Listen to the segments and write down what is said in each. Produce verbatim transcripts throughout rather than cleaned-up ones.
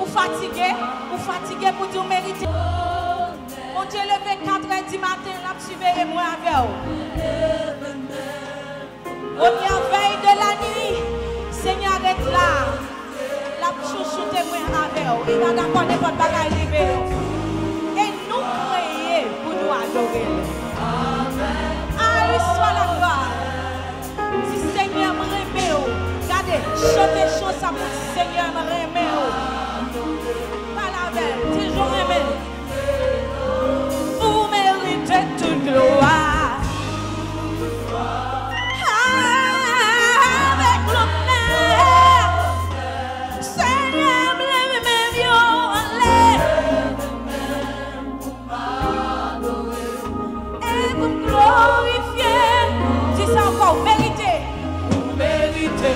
fatigué, ou fatigué pour dire mériter. Mon Dieu, levé quatre heures du matin, la suivez moi avec vous. Première veille de la nuit, Seigneur est là. La chouchoute moi avec vous. Il va d'accord n'importe quoi arriver. Et nous créer pour nous adorer. Ah, lui soit la gloire. Si Seigneur me remet, regardez, chantez chose ça pour Seigneur me remet. Pas la veille, toujours remet. Vous méritez toute gloire. Avec l'honneur, Seigneur me remet et vous me glorifiez. Dis ça encore, méritez. Vous méritez.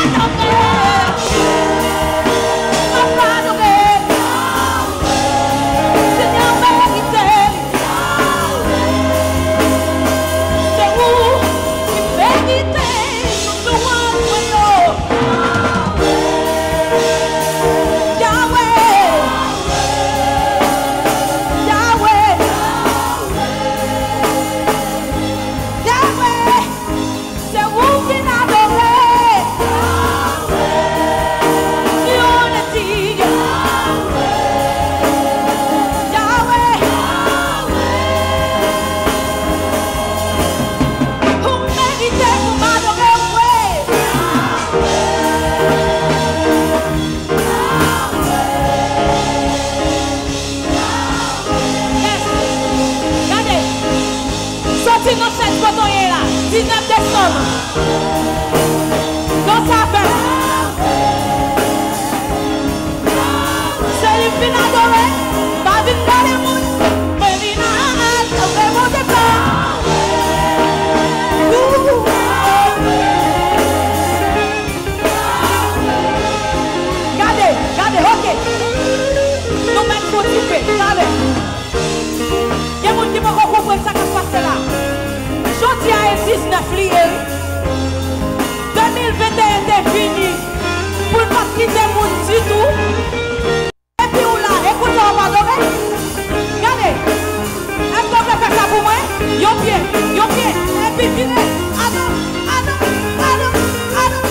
dix-neuf décembre. Dans sa fête. C'est le final d'oré. Pas d'une dans les mounes. Mais vina à sauver mon départ. Regardez, regardez, ok. Nous mettons un petit peu. Regardez. Il y a des gens qui ne comprennent pas ce qui se passe là. Jeudi à dix-neuf lié. deux mille vingt et un est fini. Pour ne pas quitter le monde du tout. Et puis on l'a, écoutez, on va donner. Regardez. Est-ce qu'on peut faire ça pour moi? Yon pied, yon pied. Et puis venez. Allons, allons, allons, allons.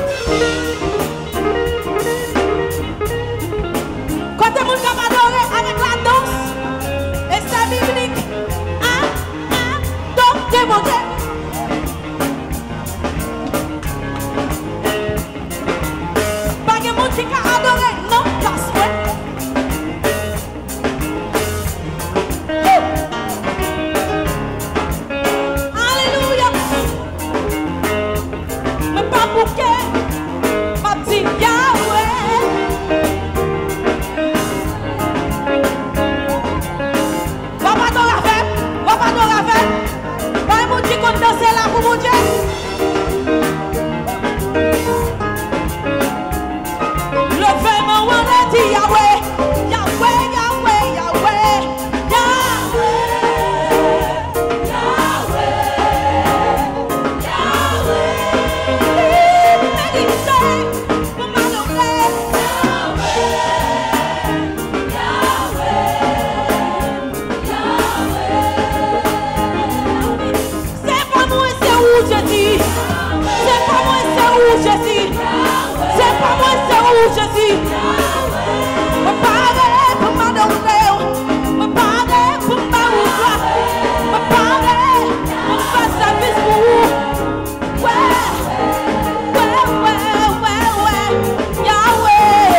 Quand tout le monde va adorer avec la danse. Et c'est biblique. Démonter. Pas de monde qui a adoré, non, parce que. Alléluia. Mais pas pour que ma petite Yahweh. Va pas dans la fête, va pas dans la fête. Qui compte danser là pour mon Dieu. Le vraiment on a dit Yahweh, Yahweh, Yahweh, Yahweh, Yahweh, Yahweh, Yahweh. Méditer, pour m'adorer. Je dis, c'est pas moi, c'est où je suis. C'est pas moi, c'est où je suis. Me parler pour m'adorer, me parler pour m'adorer, me parler pour faire service pour vous. Ouais, ouais, ouais, ouais, ouais, Yahweh.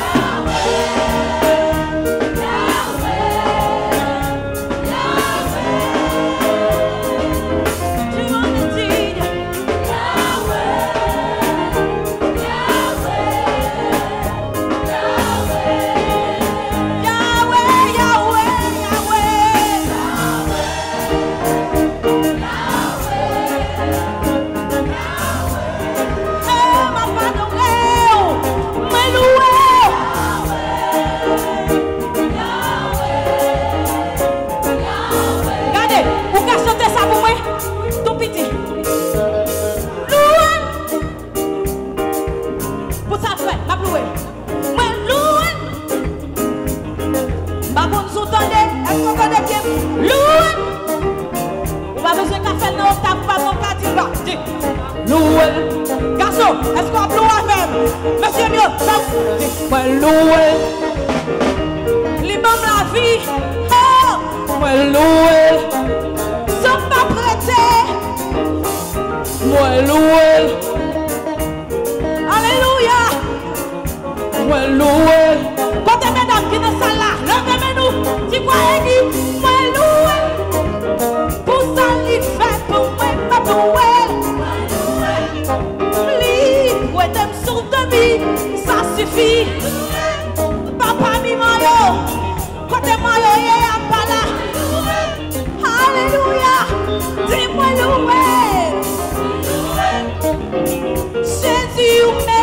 Garçon, est-ce qu'on applaudit avec monsieur mieux? Moi loué, l'imam la vie. Oh, moi loué, sans pas prêter. Moi loué, alléluia. Moi loué. Quand les mesdames qui sont là, levez-nous. Tu vois, dit, moi loué. Pour ça, il fait pour moi, pas pour moi. Ça suffit. Papa mi mayo. Côté mayo yé apala. Alléluia. Dis-moi loué. Jésus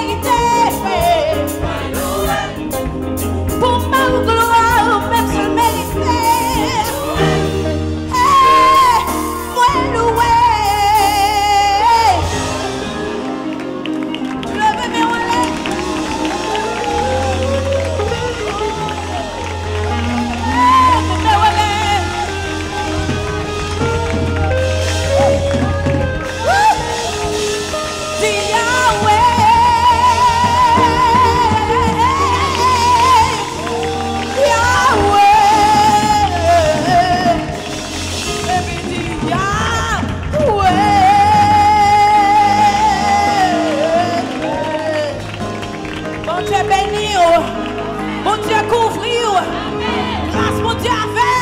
Mon Dieu couvrir. Grâce mon Dieu à faire.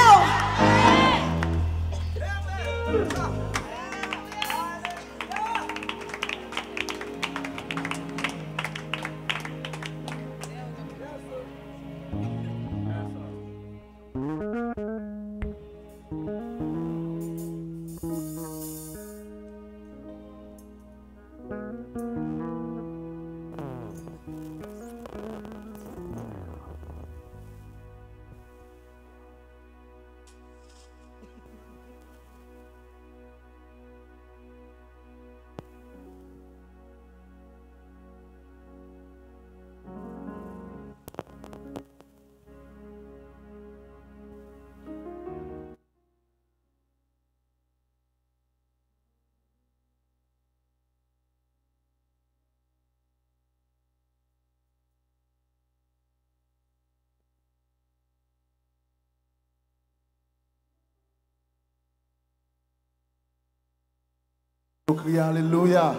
Nous crions Alléluia.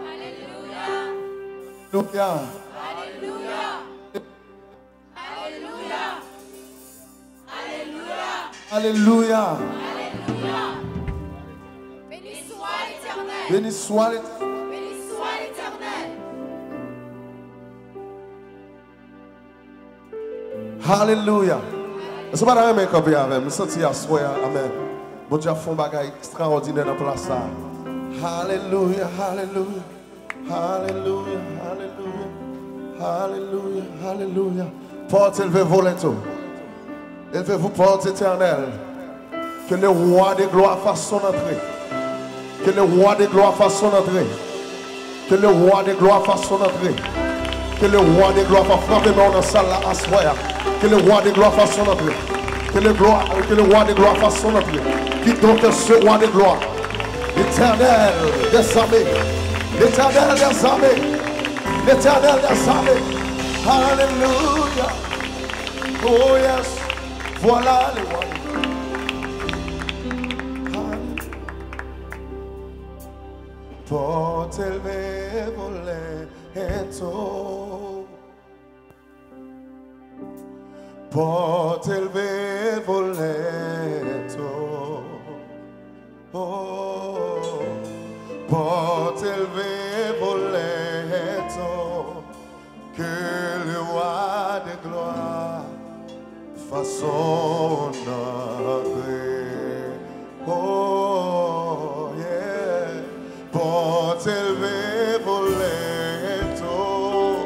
Alléluia. Alléluia. Alléluia. Béni soit l'Éternel. Béni soit l'Éternel. Béni soit l'Éternel. Alléluia. C'est pas la même chose avec moi. Je sens à soi. Amen. Bon Dieu a fait un bagage extraordinaire dans la place. Alléluia. Alléluia. Alléluia. Alléluia. Alléluia. Alléluia. Porte élevé volontaire. Élevez-vous porte éternelle. Que le roi de gloire fasse son entrée. Que le roi de gloire fasse son entrée. Que le roi de gloire fasse son entrée. Que le roi de gloire fasse frapper dans la salle à soir. Que le roi de gloire fasse son entrée. Que le, gloire, que le roi de gloire fasse son entrée. Qui donc ce roi de gloire? L'éternel des armées. L'éternel des armées. L'éternel des armées. Alléluia. Oh yes. Voilà le roi. Porte élevée volée et tout. Porte élevée volée et tout. Oh, porte élevée volée et tout. Que le roi de gloire fasse son entrée. Oh, yeah. Porte élevée volée tout.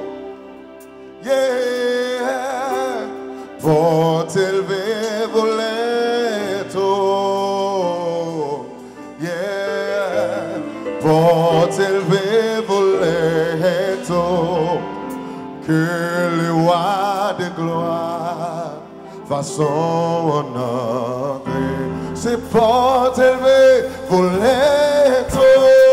Yeah. Porte élevée volée tout. Yeah. Porte élevée volée tout. Que le roi de gloire fasse son entrée. C'est porte élevée volée tout.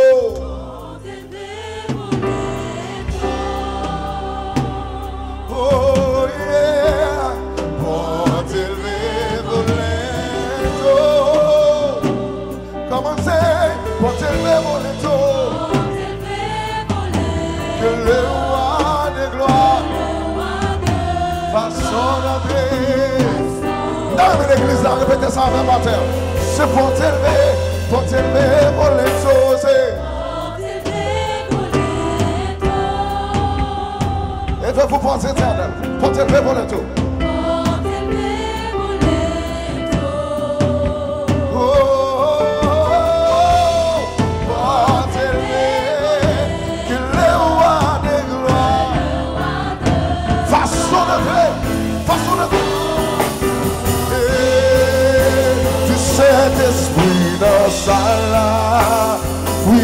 Oh yeah, porte élevée volée tout. Commencez, porte élevée volée tout. Que le roi de gloire fasse son entrée. Dans l'église, répétez ça avec ma terre. C'est porte élevée, porte élevée volée tout. Et vous portez éternel, porte élevée volée tout. Esprit dans sa oui,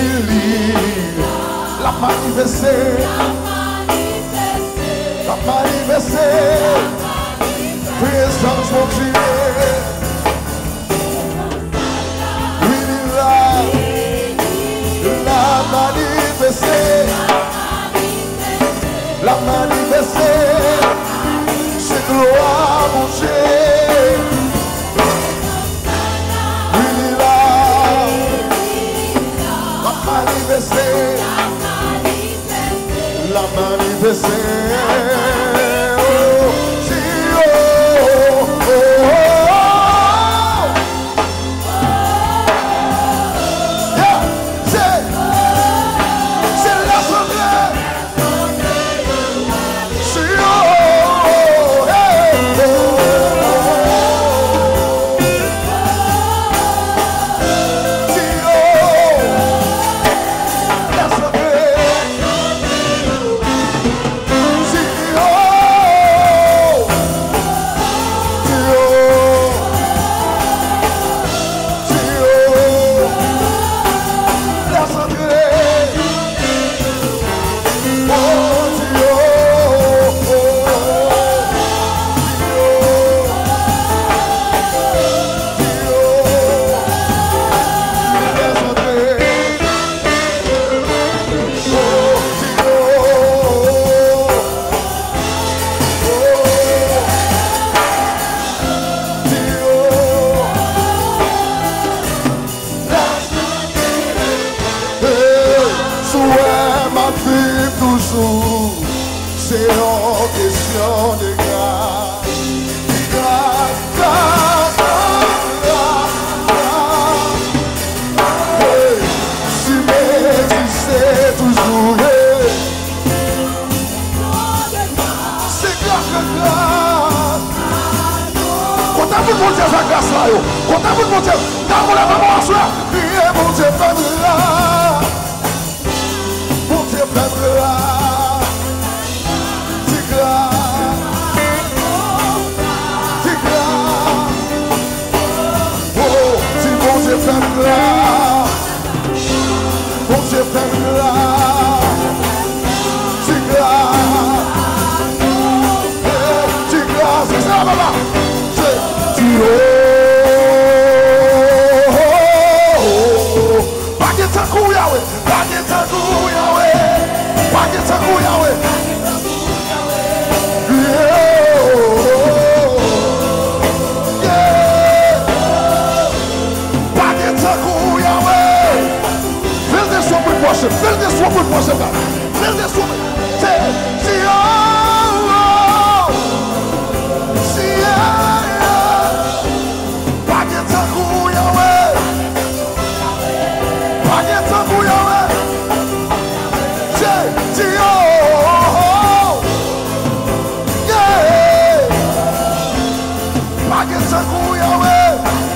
la manifester, la manifester, présence mon Dieu, oui, la, la manifester, la manifester, c'est gloire mon Dieu. La manifester, oh, c'est en question de grâce. Grâce, grâce, grâce, grâce. Hey, si m'existe toujours, hey. C'est grâce, grâce. Quand t'as vu mon Dieu faire grâce là, quand t'as vu mon Dieu, t'as vu la maman à soi, priez mon Dieu fait grâce. Mon Dieu fait grâce. C'est grâce. C'est grâce. Oh, si mon Dieu fait grâce. Mon Dieu fait grâce. C'est grâce. C'est grâce. C'est ça, maman. C'est oh. Bagetaku Yahweh, Bagetaku Yahweh, Bagetaku Yahweh, yeah, yeah, Bagetaku Yahweh. Fill this one with worship, fill this one with worship, fill this one. Say, see oh, see oh, Bagetaku Yahweh. Bagetaku Yahweh, say, see oh, yeah. Bagetaku Yahweh,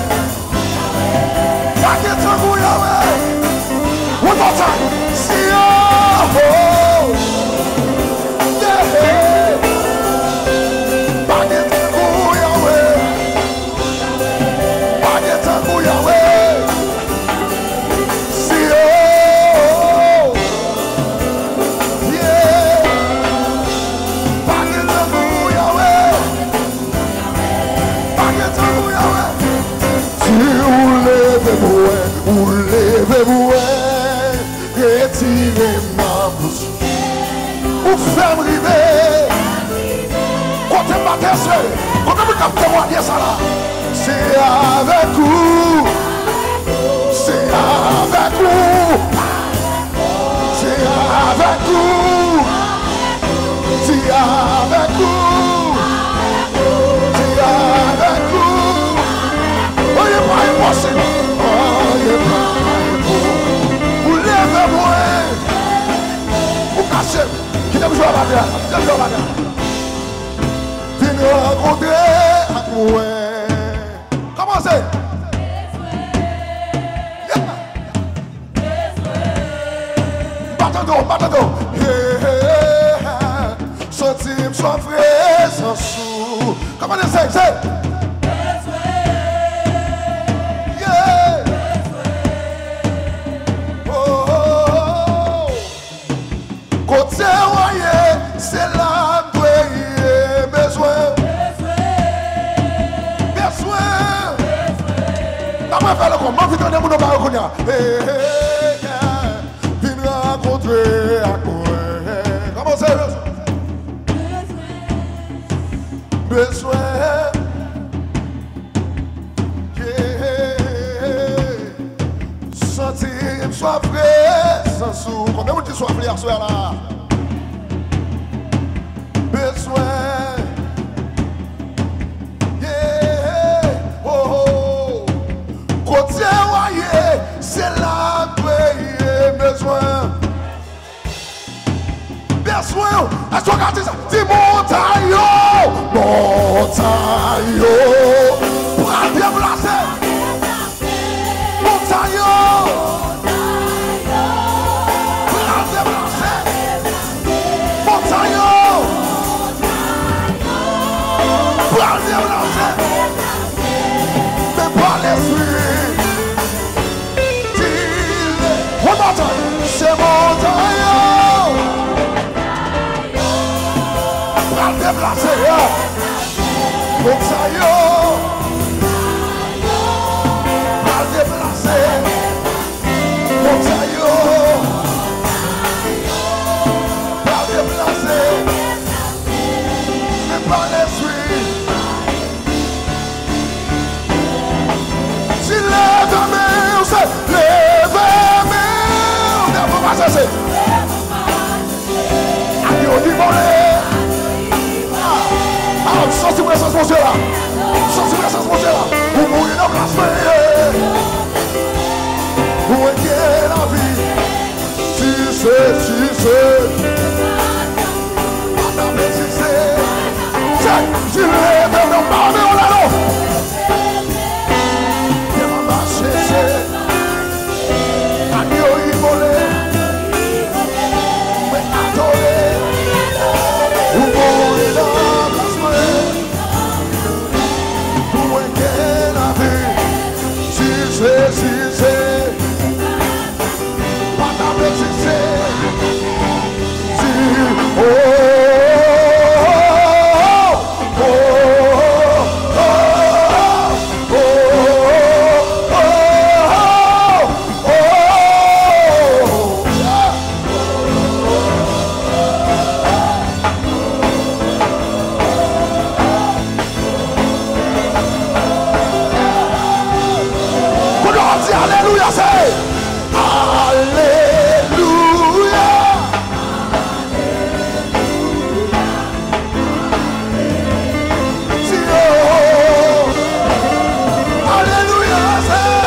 Bagetaku Yahweh. One more time, see oh, yeah. Bagetaku Yahweh, Bagetaku Yahweh. Ou levez-vous, retirez ma bouche. Ou ferme river. Quand tu m'attends, quand tu me captes, moi, dis ça là. C'est avec vous. C'est avec vous. C'est avec vous. C'est avec vous. C'est avec vous. Oh, il est pas impossible. Vous levez-moi. Vous cachez. Qui t'aime jouer à la bagarre? Qui t'aime jouer à la bagarre? Venez rencontrer avec moi. Comment c'est? Battez-vous, battez-vous. Sortir, soit frais, sans sous. Comment c'est? C'est? C'est là que j'ai besoin. Besoin. T'as pas fait le comment vite on est mon nom par reconnaître. Viens rencontrer à quoi. Comment c'est? Besoin. Sentir, sois frais, sans sou. Combien de temps sois frais à ce soir là? Besoin, yeah, oh, oh, côté voyez, c'est là que j'ai besoin. Besoin, est-ce que regardez ça? Dis montagne, montagne, pour aller déplacer. Montagne, pour aller déplacer. Montagne. Pour déplacer, mais pas l'esprit. One more time, c'est montagne. Pour déplacer, montagne. Pour déplacer, montagne. Pour déplacer, mais pas l'esprit. Lève la main, lève la main. On ne peut pas cesser. Adieu, dis-moi. présence mon Dieu là. Senti présence mon Dieu là. Vous mourrez dans la place. Vous voyez la vie. Si c'est, si c'est. Madame, si c'est. C'est, si c'est. Madame, on l'a non. Alléluia, c'est Alléluia. Si, oh, Alléluia, c'est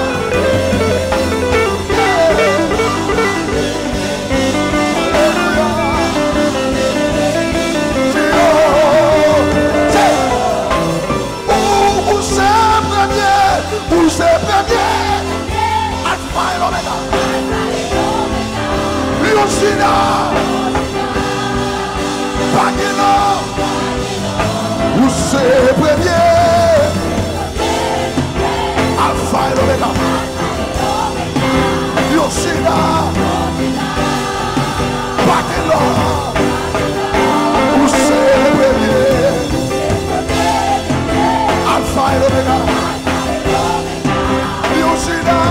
Si, oh, c'est où c'est premier, où c'est premier. Yosina, Bagino, où c'est premier, Alpha et l'Omega. Yosina, Bagino, où c'est premier, Alpha et l'Omega. Yosina.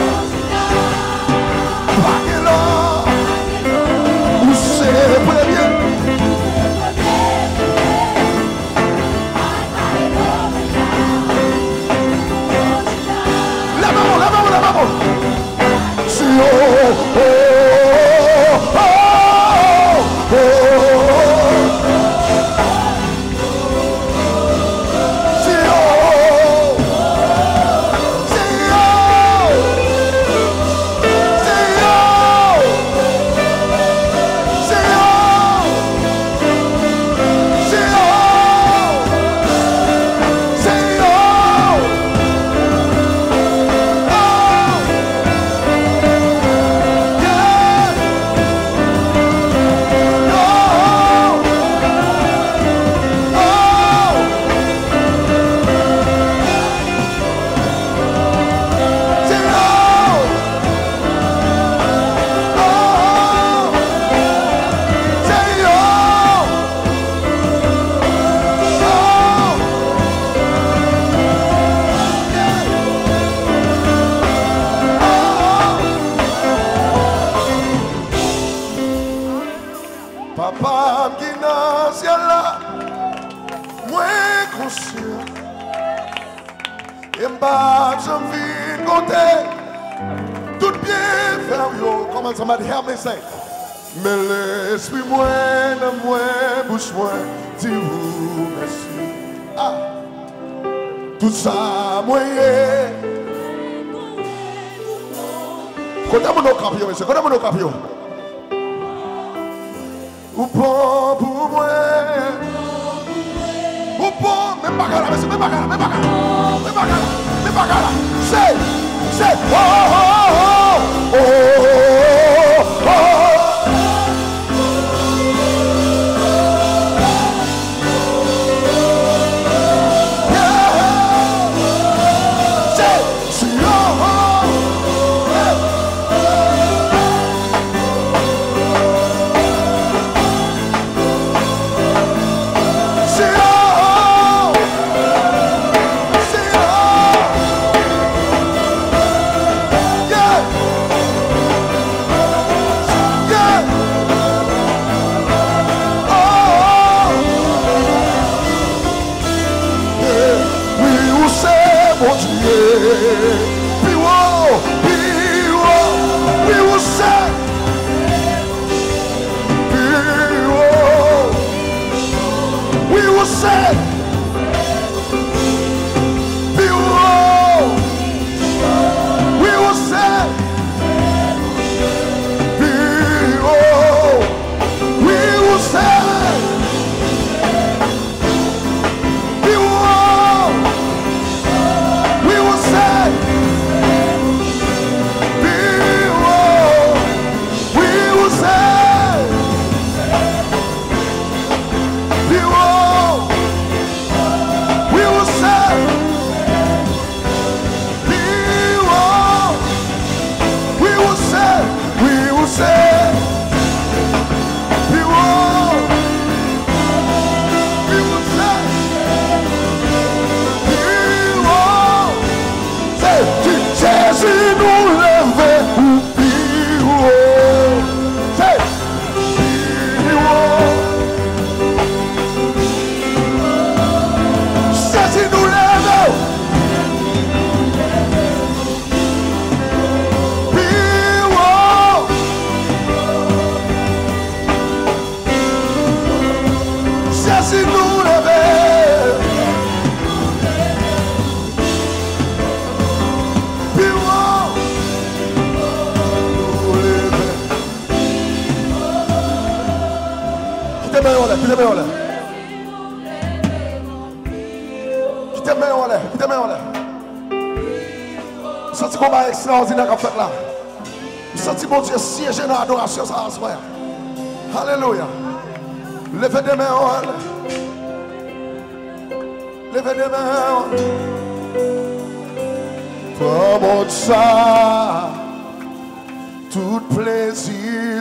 Si, oh, oh, oh, oh, oh. Si, oh, si, oh, si, oh, si, oh, si, Papa qui dans ciel là, moi conscient. Et m'pas j'en vis côté, tout bien faire yo. Comment ça m'a dit, help me say. Mais l'esprit moi, dans moi, bouche moi, dis-vous merci. Ah, tout ça moi. Côté mon capio, monsieur, côté mon capio. Ou bon pour moi, ou bon, même pas là, même pas là, même pas là, même pas là, même pas là, c'est, c'est, oh, oh, oh, oh, oh, oh, yeah, c'est, c'est, oh, oh. choisi nous lever. Puis moi, nous lever. Quittez mes en l'air, quittez mes en l'air. Quittez mes en l'air, quittez mes en l'air. Senti combat extraordinaire qu'on fait là. Senti mon Dieu siéger dans l'adoration ça à soir. Alléluia. Levez des mains en l'air. Levez des mains en l'air. Comme ça, tout plaisir,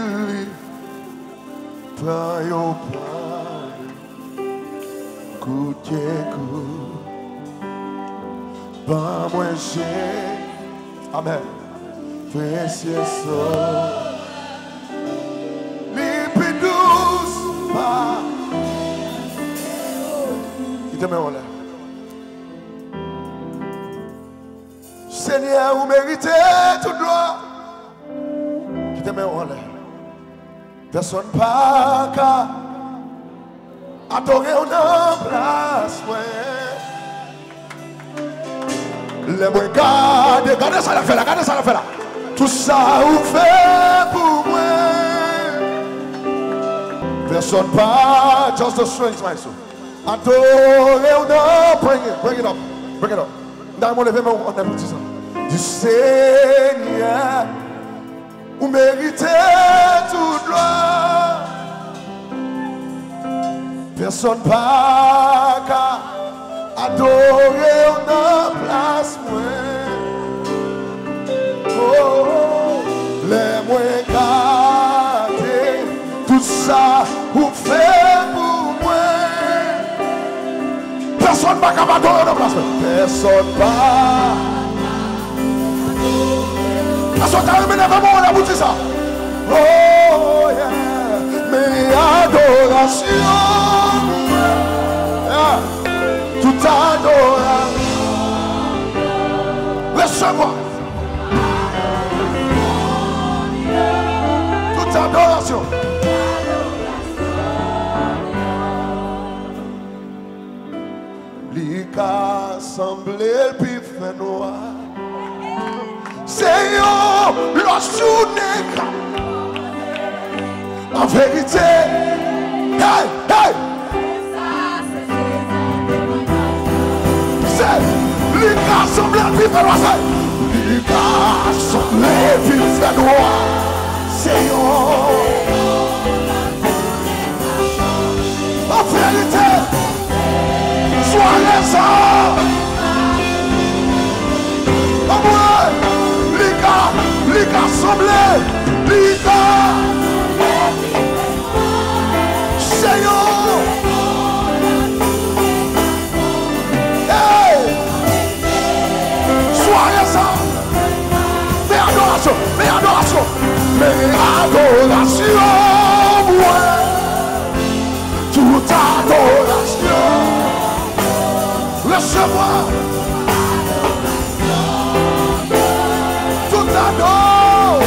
prends yo pas, coûte coup, pas moins cher. Amen. Précieux sort. Libre douce pas. Qui te met en l'air. Seigneur, vous méritez tout droit. Qui te met en l'air. Personne pas qu'à adorer en place. Les moins gardez, regardez ça la fait là, regardez ça la fait là. Tout ça vous fait pour moi. Personne pas, just the strength, my soul. Adorer en bring it, bring it up, bring it up. Dans mon lever, on a petit ça. Du Seigneur, vous méritez tout droit. Personne pas qu'à adorer en place moi. Oh, les moins gardés, tout ça vous fait pour moi. Personne pas capable d'adorer en place moi. Personne pas. Personne t'a remis devant moi, on a bouti ça. Oh yeah, mais adoration. Yeah. Tout adoration. Laisse-moi. Toute adoration. L'Ika semblait le plus fait noir. Seigneur, lorsqu'on est en vérité. Hey, hey. C'est l'Ika semblait le plus fait noir. L'Ika semblait le plus fait noir. Seigneur, en vérité, sois les hommes. L'Ika, l'Ika semblé, l'Ika, Seigneur, hey, soyez ça, mais adoration, mais adoration, mais adoration, ouais, toute adoration, laisse-moi. Adore,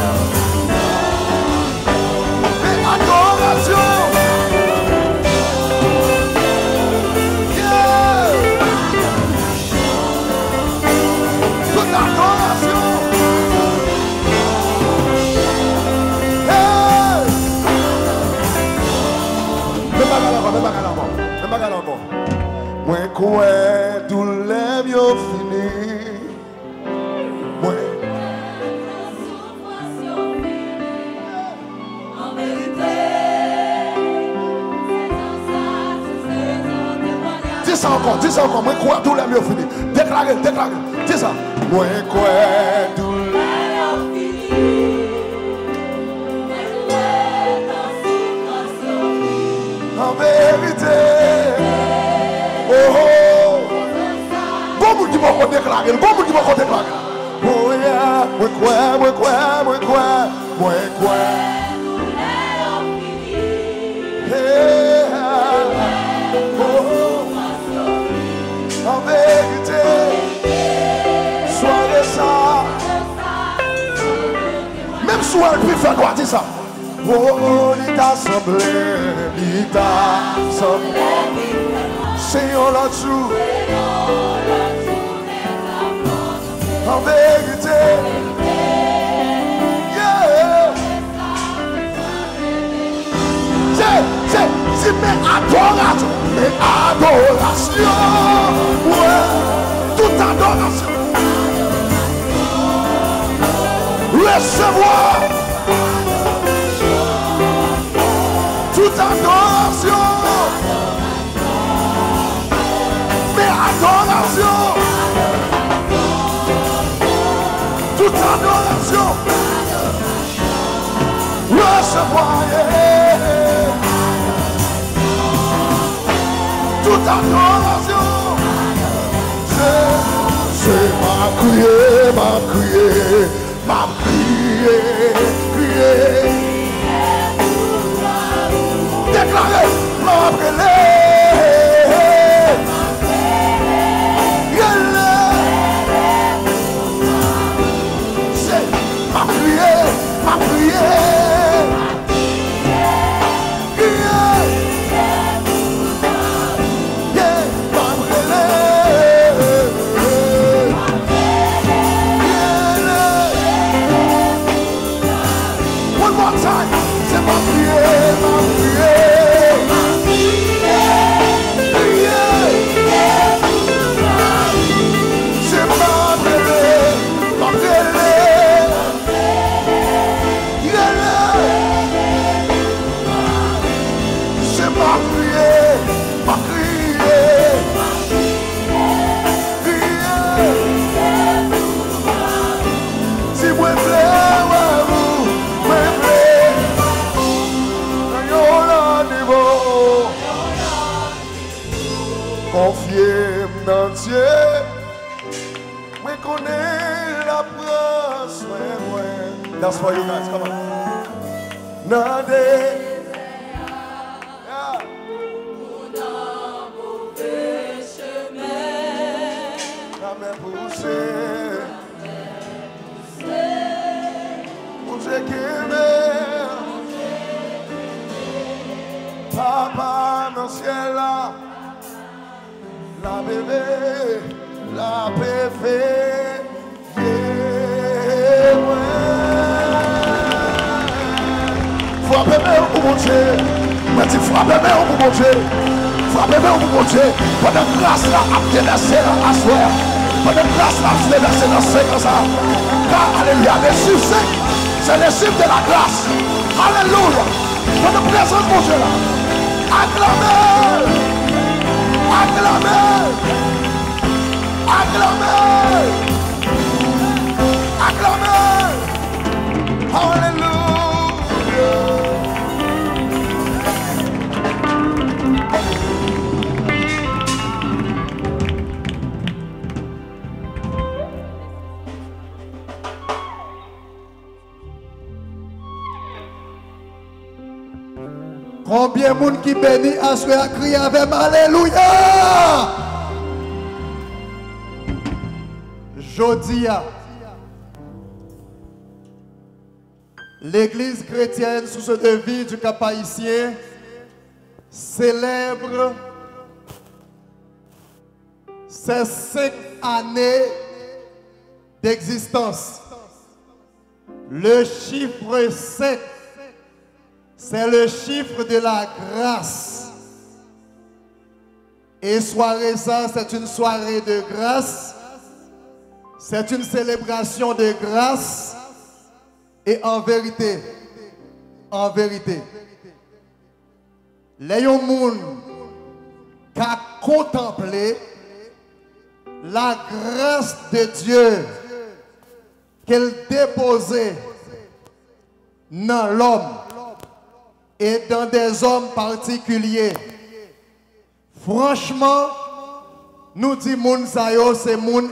mais adoration, yeah, toute adoration, hey, même pas galant, même pas galant, même pas galant, moi quoi tout l'aime yo fini. Dis ça encore, dis ça encore, moi quoi tout les mieux fini. Déclarez, déclarez, dis ça. Moi quoi tout les mieux fini. En vérité. Oh oh. Bon vous qui vont déclarer, bon vous qui vont déclarer. Moi moi quoi, moi quoi, moi quoi, moi quoi. En vérité, soyez ça. Même si elle peut faire quoi, dis ça. Oh, il t'a semblé, il t'a semblé. C'est un autre jour. En vérité. Yeah. C'est, c'est, c'est mes adorations. Mes adorations. Ouais. Toute adoration. Recevoir. Toute adoration. Mes adorations. Toute adoration. Recevoir. Yeah. Toute adoration. C'est, c'est ma criée, ma criée, ma criée, criée. Déclarez, ma criée. C'est ma criée, ma criée. Confiez dans Dieu, mais connaît la preuve. That's for you guys, come on. Nade. La main poussée. Mon Dieu qui aime. Papa dans le ciel là. La bébé, la bébé, yeah, ouais. Frappez bien au bon Dieu. Mais tu frappez bien au bon Dieu. Frappez bien au bon Dieu. Pendant que grâce là a déversé la soeur. Pendant que grâce là a déversé dans ce comme ça. Car, alléluia, les chiffres, c'est les chiffres de la grâce. Alléluia. Pendant que présence mon Dieu là. Acclamez. Acclamez! Acclamez! Acclamez! Hallelujah! Combien de monde qui bénit à ce à crier avec Alléluia? Jodia. L'église chrétienne sous ce devis du Cap Haïtien célèbre ses cinq années d'existence. Le chiffre cinq, c'est le chiffre de la grâce. Et soirée ça, c'est une soirée de grâce. C'est une célébration de grâce. Et en vérité, en vérité, les gens qui ont contemplé la grâce de Dieu qu'elle déposait dans l'homme et dans des hommes particuliers. Franchement, nous disons moun sa yo, c'est moun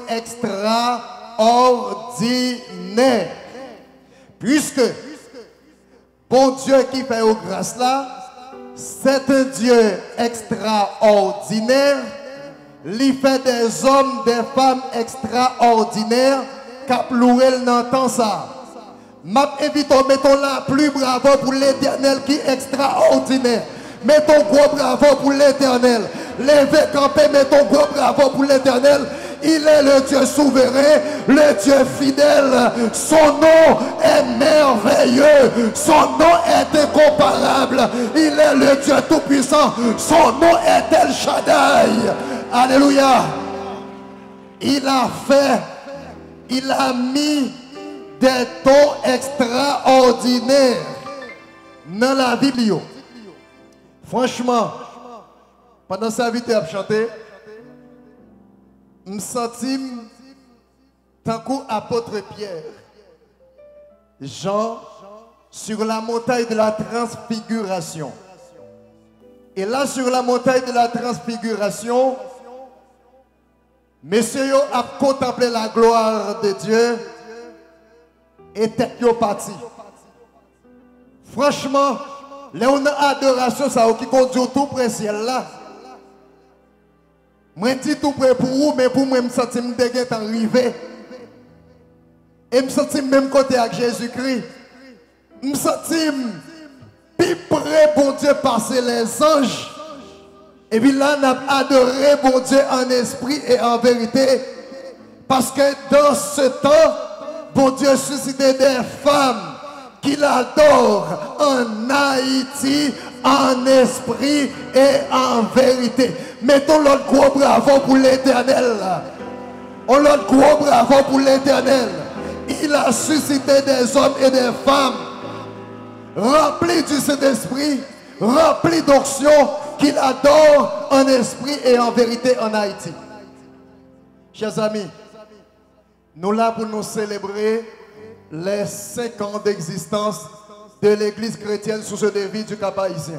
extraordinaire. Puisque bon Dieu qui fait aux grâces là, c'est un Dieu extraordinaire. Il fait des hommes, des femmes extraordinaires qui ploué dans temps ça. M'a invité, mettons la plus bravo pour l'Éternel qui est extraordinaire. Mettons gros bravo pour l'Éternel. levez, campez, mettons gros bravo pour l'Éternel. Il est le Dieu souverain, le Dieu fidèle. Son nom est merveilleux. Son nom est incomparable. Il est le Dieu tout-puissant. Son nom est El Shaddai. Alléluia. Il a fait, il a mis des tons extraordinaires dans la Bible. Franchement, pendant sa vie, tu as chanté. Je me sentis tant qu'apôtre Pierre, Jean, sur la montagne de la transfiguration. Et là, sur la montagne de la transfiguration, messieurs a contemplé la gloire de Dieu et tête parti. Franchement, là on a adoration, ça qui conduit tout près ciel là. Moi, je dis tout près pour vous, mais pour moi, je me sens que arrivé. Et je me sens même côté avec Jésus-Christ. Je me sens plus près, bon Dieu, passer les anges. Et puis là, on a adoré, bon Dieu, en esprit et en vérité. Parce que dans ce temps, bon Dieu suscitait des femmes qui l'adorent en Haïti, en esprit et en vérité. Mettons l'autre gros bravo pour l'Éternel. On l'autre gros bravo pour l'Éternel. Il a suscité des hommes et des femmes remplis du Saint-Esprit, remplis d'onction, qu'il adore en esprit et en vérité en Haïti. Chers amis, nous là pour nous célébrer les cinq ans d'existence de l'Église chrétienne sous ce défi du Cap haïtien.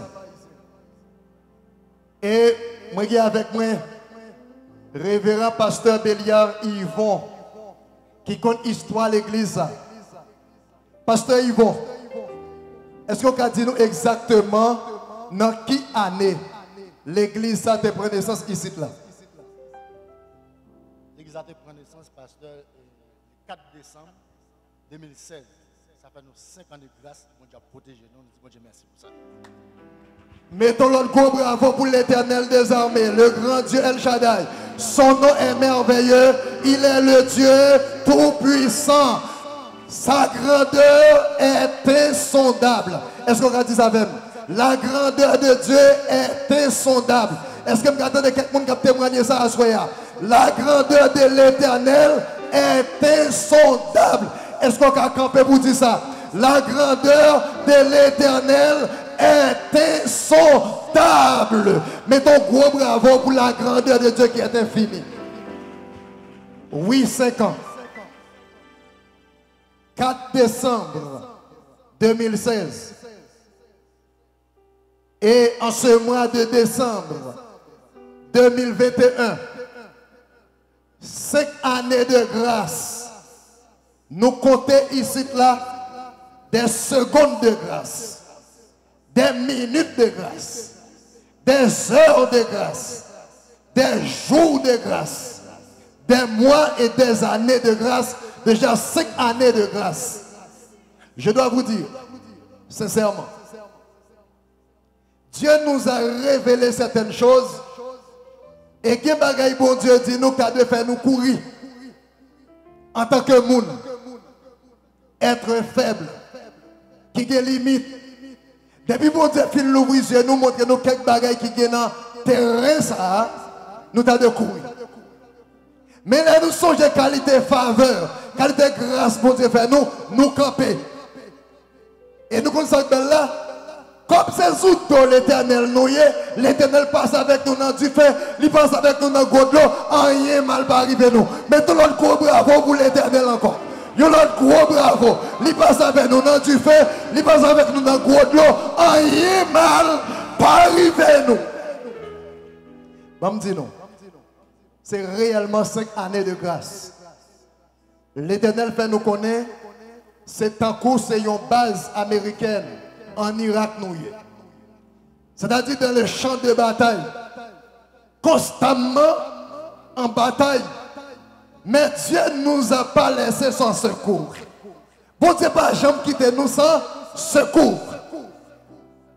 Et moi qui avec moi, révérend pasteur Béliard Yvon, qui compte histoire de l'Église. Pasteur Yvon, est-ce qu'on peut dire nous exactement dans quelle année l'Église a pris naissance ici là? L'Église a pris naissance, pasteur, le quatre décembre deux mille seize. Ça fait nous cinq ans de grâce. Bon Dieu a protégé nous. Bon Dieu merci pour ça. Mettons le gros bravo pour l'Éternel des armées, le grand Dieu El Shaddai. Son nom est merveilleux. Il est le Dieu tout-puissant. Sa grandeur est insondable. Est-ce qu'on a dit ça même? La grandeur de Dieu est insondable. Est-ce que vous attendez quelqu'un qui a témoigné ça à soi? La grandeur de l'Éternel est insondable. Est-ce qu'on a campé pour dire ça? La grandeur de l'Éternel est insondable. Mettons gros bravo pour la grandeur de Dieu qui est infinie. Oui, cinq ans. quatre décembre deux mille seize. Et en ce mois de décembre deux mille vingt et un, cinq années de grâce, nous comptons ici là des secondes de grâce, des minutes de grâce, des heures de grâce, des jours de grâce, des mois et des années de grâce, déjà cinq années de grâce. Je dois vous dire, sincèrement, Dieu nous a révélé certaines choses et que bagaille bon Dieu dit nous qu'à de faire nous courir en tant que monde, être faible, qui a des limites. Depuis bon Dieu fin l'ouvrir Dieu nous montre nous quelques bagailles qui sont dans le terrain ça, nous t'as de courir. Mais là nous songeons qualité faveur, qualité grâce bon Dieu fait nous, nous camper. Et nous consacrons là. Comme ces outils l'Éternel nous y est, l'Éternel passe avec nous dans du feu, il passe avec nous dans gros de l'eau, rien mal va arriver nous. Mettons l'autre gros bravo pour l'Éternel encore. Yo l'autre gros bravo, il passe avec nous dans du feu, il passe avec nous dans gros de l'eau, rien mal va arriver nous. Bon, me dis non. C'est réellement cinq années de grâce. L'Éternel fait nous connaître, c'est en cours, c'est une base américaine. En Irak, nous y est. C'est-à-dire dans le champ de bataille. Constamment en bataille. Mais Dieu ne nous a pas laissé sans secours. Bon Dieu, pas jamais quitter nous sans secours.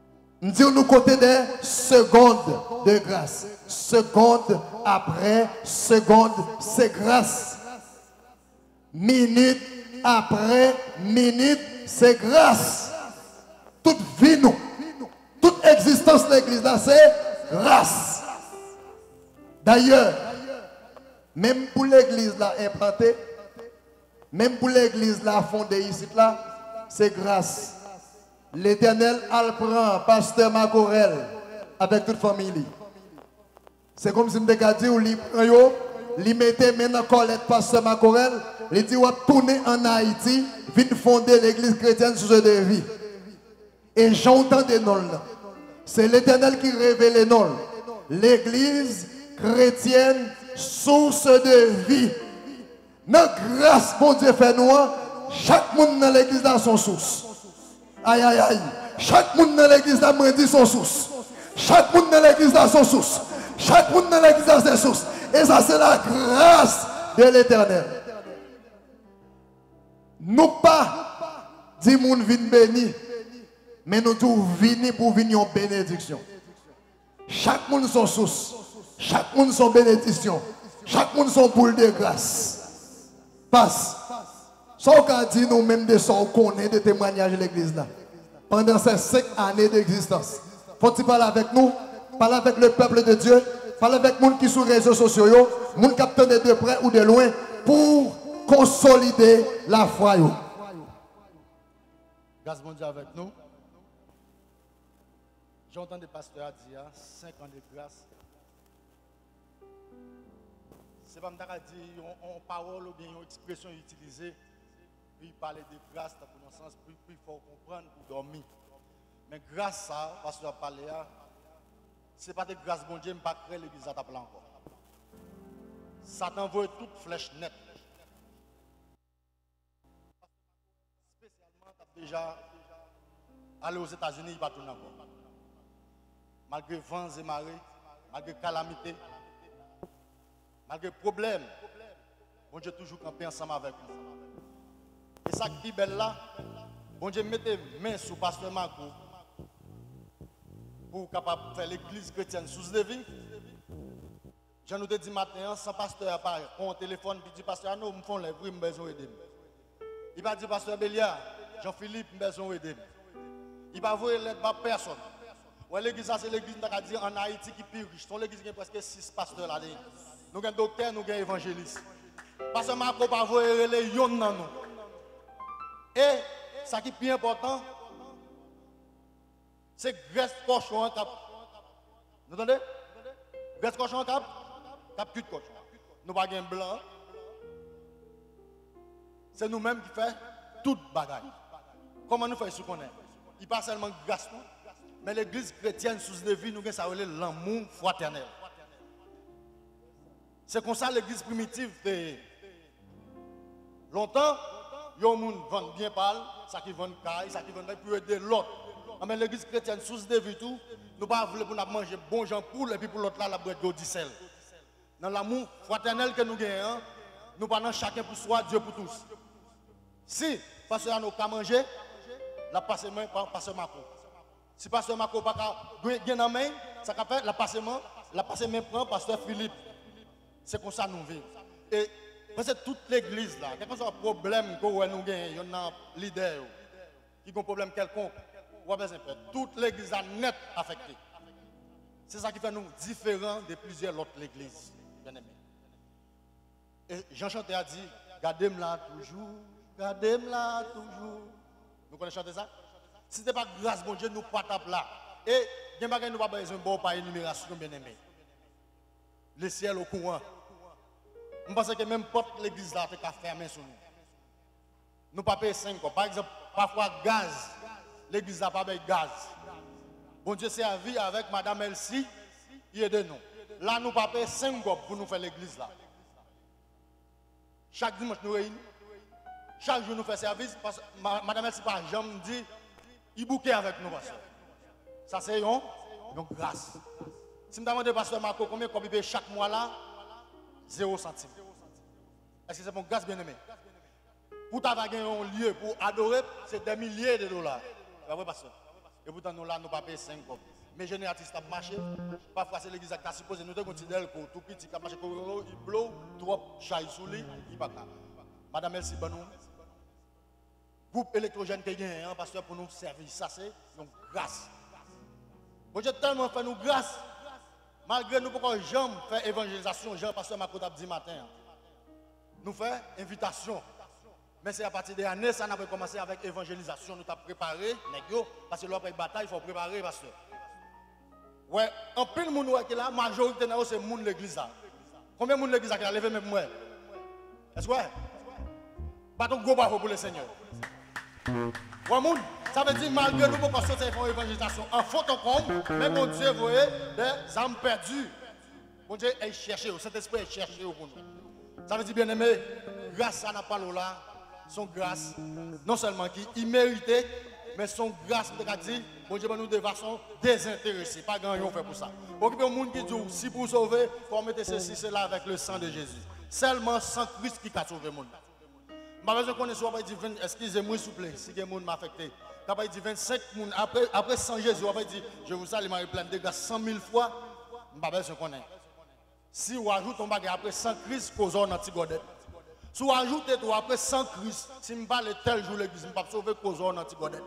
Nous disons nous côté des secondes de grâce. Seconde après seconde, c'est grâce. Minute après minute, c'est grâce. Toute vie, nous, toute existence de l'église là, c'est grâce. D'ailleurs, même pour l'église là implantée, même pour l'église là fondée ici là, c'est grâce. L'Éternel prend pasteur Macorel avec toute famille. C'est comme si je me dit, ou il prend yo, il mettait maintenant Colette pasteur Macorel, il dit, on va tourner en Haïti, vient fonder l'église chrétienne sous de vie. Et j'entends des noms là. C'est l'Éternel qui révèle les noms. L'église chrétienne, source de vie. Dans grâce, bon Dieu fait nous, chaque monde dans l'église a son source. Aïe, aïe, aïe. Chaque monde dans l'église a dit son source. Chaque monde dans l'église a son source. Chaque monde dans l'église a ses sources. Et ça, c'est la grâce de l'Éternel. Nous pas dit moun vin béni, mais nous tous venir pour venir en bénédiction. Chaque monde son source. Chaque monde son bénédiction. Chaque monde son boule de grâce. Passe. Ça qu'on dit nous même de ça qu'on connaît de témoignages de l'église là. Pendant ces cinq années d'existence. Faut-il parler avec nous, parler avec le peuple de Dieu, parler avec les gens qui sont sur les réseaux sociaux, les gens qui attendent de près ou de loin pour consolider la foi. Grâce bon Dieu avec nous. J'entends des pasteurs dire cinq ans de grâce. C'est pas me dire en parole ou bien une expression utilisée. Puis parler de grâce dans le sens plus il faut comprendre pour dormir. Mais grâce ça, parce que parler c'est pas de grâce bon Dieu, pas créer l'église à ta plan encore. Satan veut toute flèche nette. Spécialement déjà aller aux États-Unis, il va tourner encore. Malgré vents et marées, malgré calamité, malgré problème, bon Dieu toujours campé ensemble avec nous. Et ça qui est belle là, bon Dieu mettez main sur pasteur Marco pour capable faire l'église chrétienne sous de vie. Je nous ai dit matin, sans pasteur apparaît, on téléphone, il dit pasteur, nous me font les vrais, besoin d'aider. Il va dire pasteur Béliard, Jean-Philippe, besoin d'aider. Il va voir l'aide à personne. Ouais, l'église, c'est l'église en Haïti qui est plus riche. Son l'église qui a presque six pasteurs là. Nous avons un docteur, nous avons un évangéliste. Pasteur Marco va voir les yon dans nous. Et ce qui est plus important, c'est graisse cochon en cap. Vous entendez? Graisse cochon en cap, cap cul de cochon. Nous n'avons pas un blanc. C'est nous-mêmes qui faisons toute bagaille. Comment nous faisons ce qu'on est? Il n'y a pas seulement grâce, mais l'église chrétienne sous de vie, nous avons l'amour fraternel. C'est comme ça l'église primitive de longtemps. Il y a des gens qui vendent bien parler, ça qui vendent caille, ça qui vendent pour aider l'autre. Mais l'église chrétienne, sous de vie, tout, nous ne pouvons pas manger bon gens pour et puis pour l'autre là, la boîte d'eau d'Issel. Dans l'amour fraternel que nous gagnons, nous parlons chacun pour soi, Dieu pour tous. Si pasteur nous pas manger, la passe main par pasteur Marco. Si pasteur Marco pas gagner en main, ça va faire la passe main, la passe main prend pasteur Philippe. C'est comme ça nous vivons. Et parce que toute l'église là, quel que soit le problème que nous avons, il y a un leader qui a un problème quelconque. Toute l'église est net affectée. C'est ça qui fait nous différents de plusieurs autres églises. Et Jean Chanté a dit, gardez-moi là toujours, gardez-moi là toujours. Nous connaissons chanter ça? Si ce n'est pas grâce, bon Dieu, nous ne pas taper là. Et nous n'avons pas besoin de bon par énumération, bien aimé. Le ciel au courant. Je pense que même porte l'église là, tu as fermé sur nous. Nous ne pas payer cinq ans. Par exemple, parfois gaz, l'église n'a pas payé gaz. Bon Dieu s'est servi avec Madame Elsie, il est de nous. Là, nous ne pas payer cinq ans pour nous faire l'église là. Chaque dimanche, nous réunissons. Chaque jour, nous faisons service. Parce que Madame Elsie, par exemple, me dit, il bouquet avec nous, pasteur. Ça, c'est une grâce. Si je me demande, pasteur Marco, combien qu'on paye chaque mois là? Zéro centime. Est-ce que c'est mon grâce bien aimé? Pour t'avoir un lieu pour adorer, c'est des milliers de dollars. Vous voyez, pasteur? Et pourtant, nous là, nous pas payé cinq copes. Mais génératrice a marché. Parfois, c'est l'église qui a supposé nous considérer que tout petit qui a marché, il blow, trop chaille sous lui, il pas capable. Madame merci Banou. Groupe électrogène qui est un pasteur pour nous servir. Ça, c'est une grâce. Moi, j'ai tellement fait nous grâce. Malgré nous, pourquoi jamais faire évangélisation, Jean, pasteur Makota dit matin. Nous faisons invitation. Mais c'est à partir des années, ça n'a pas commencé avec évangélisation. Nous avons préparé, parce que l'autre bataille, il faut préparer, pasteur. Ouais, en pile de gens qui est là, la majorité c'est le monde de l'église. Combien de monde de l'église qui a levé même moi? Est-ce que ouais? Pas ton gros bravo pour le Seigneur. Ouais, moun, ça veut dire malgré nous, pourquoi sortir faire évangélisation en photocom, mais mon Dieu, vous voyez, des âmes perdues. Mon Dieu est cherché, cet esprit est cherché pour nous. Ça veut dire bien aimé, grâce à la parole là, son grâce, non seulement qui immérité, mais son grâce, on a dit, bon Dieu, nous de façon désintéressée, pas grand chose fait pour ça. Pour que les gens qui disent, si pour sauver, il faut mettre ceci, cela avec le sang de Jésus. Seulement sans Christ qui a sauvé le monde. Je ne sais pas si on dit, excusez-moi s'il vous plaît, si quelqu'un m'a affecté. On a dit vingt-cinq personnes, après, après sans Jésus, on a dit, je vous salue, il plein de grâce cent mille fois, je ne sais pas si on connaît. Si on ajoute ton bagage après sans Christ, cause on a petit godet. Si on ajoute tout après sans Christ, si je parle tel jour l'église, je ne peux pas sauver cause on a petit godet.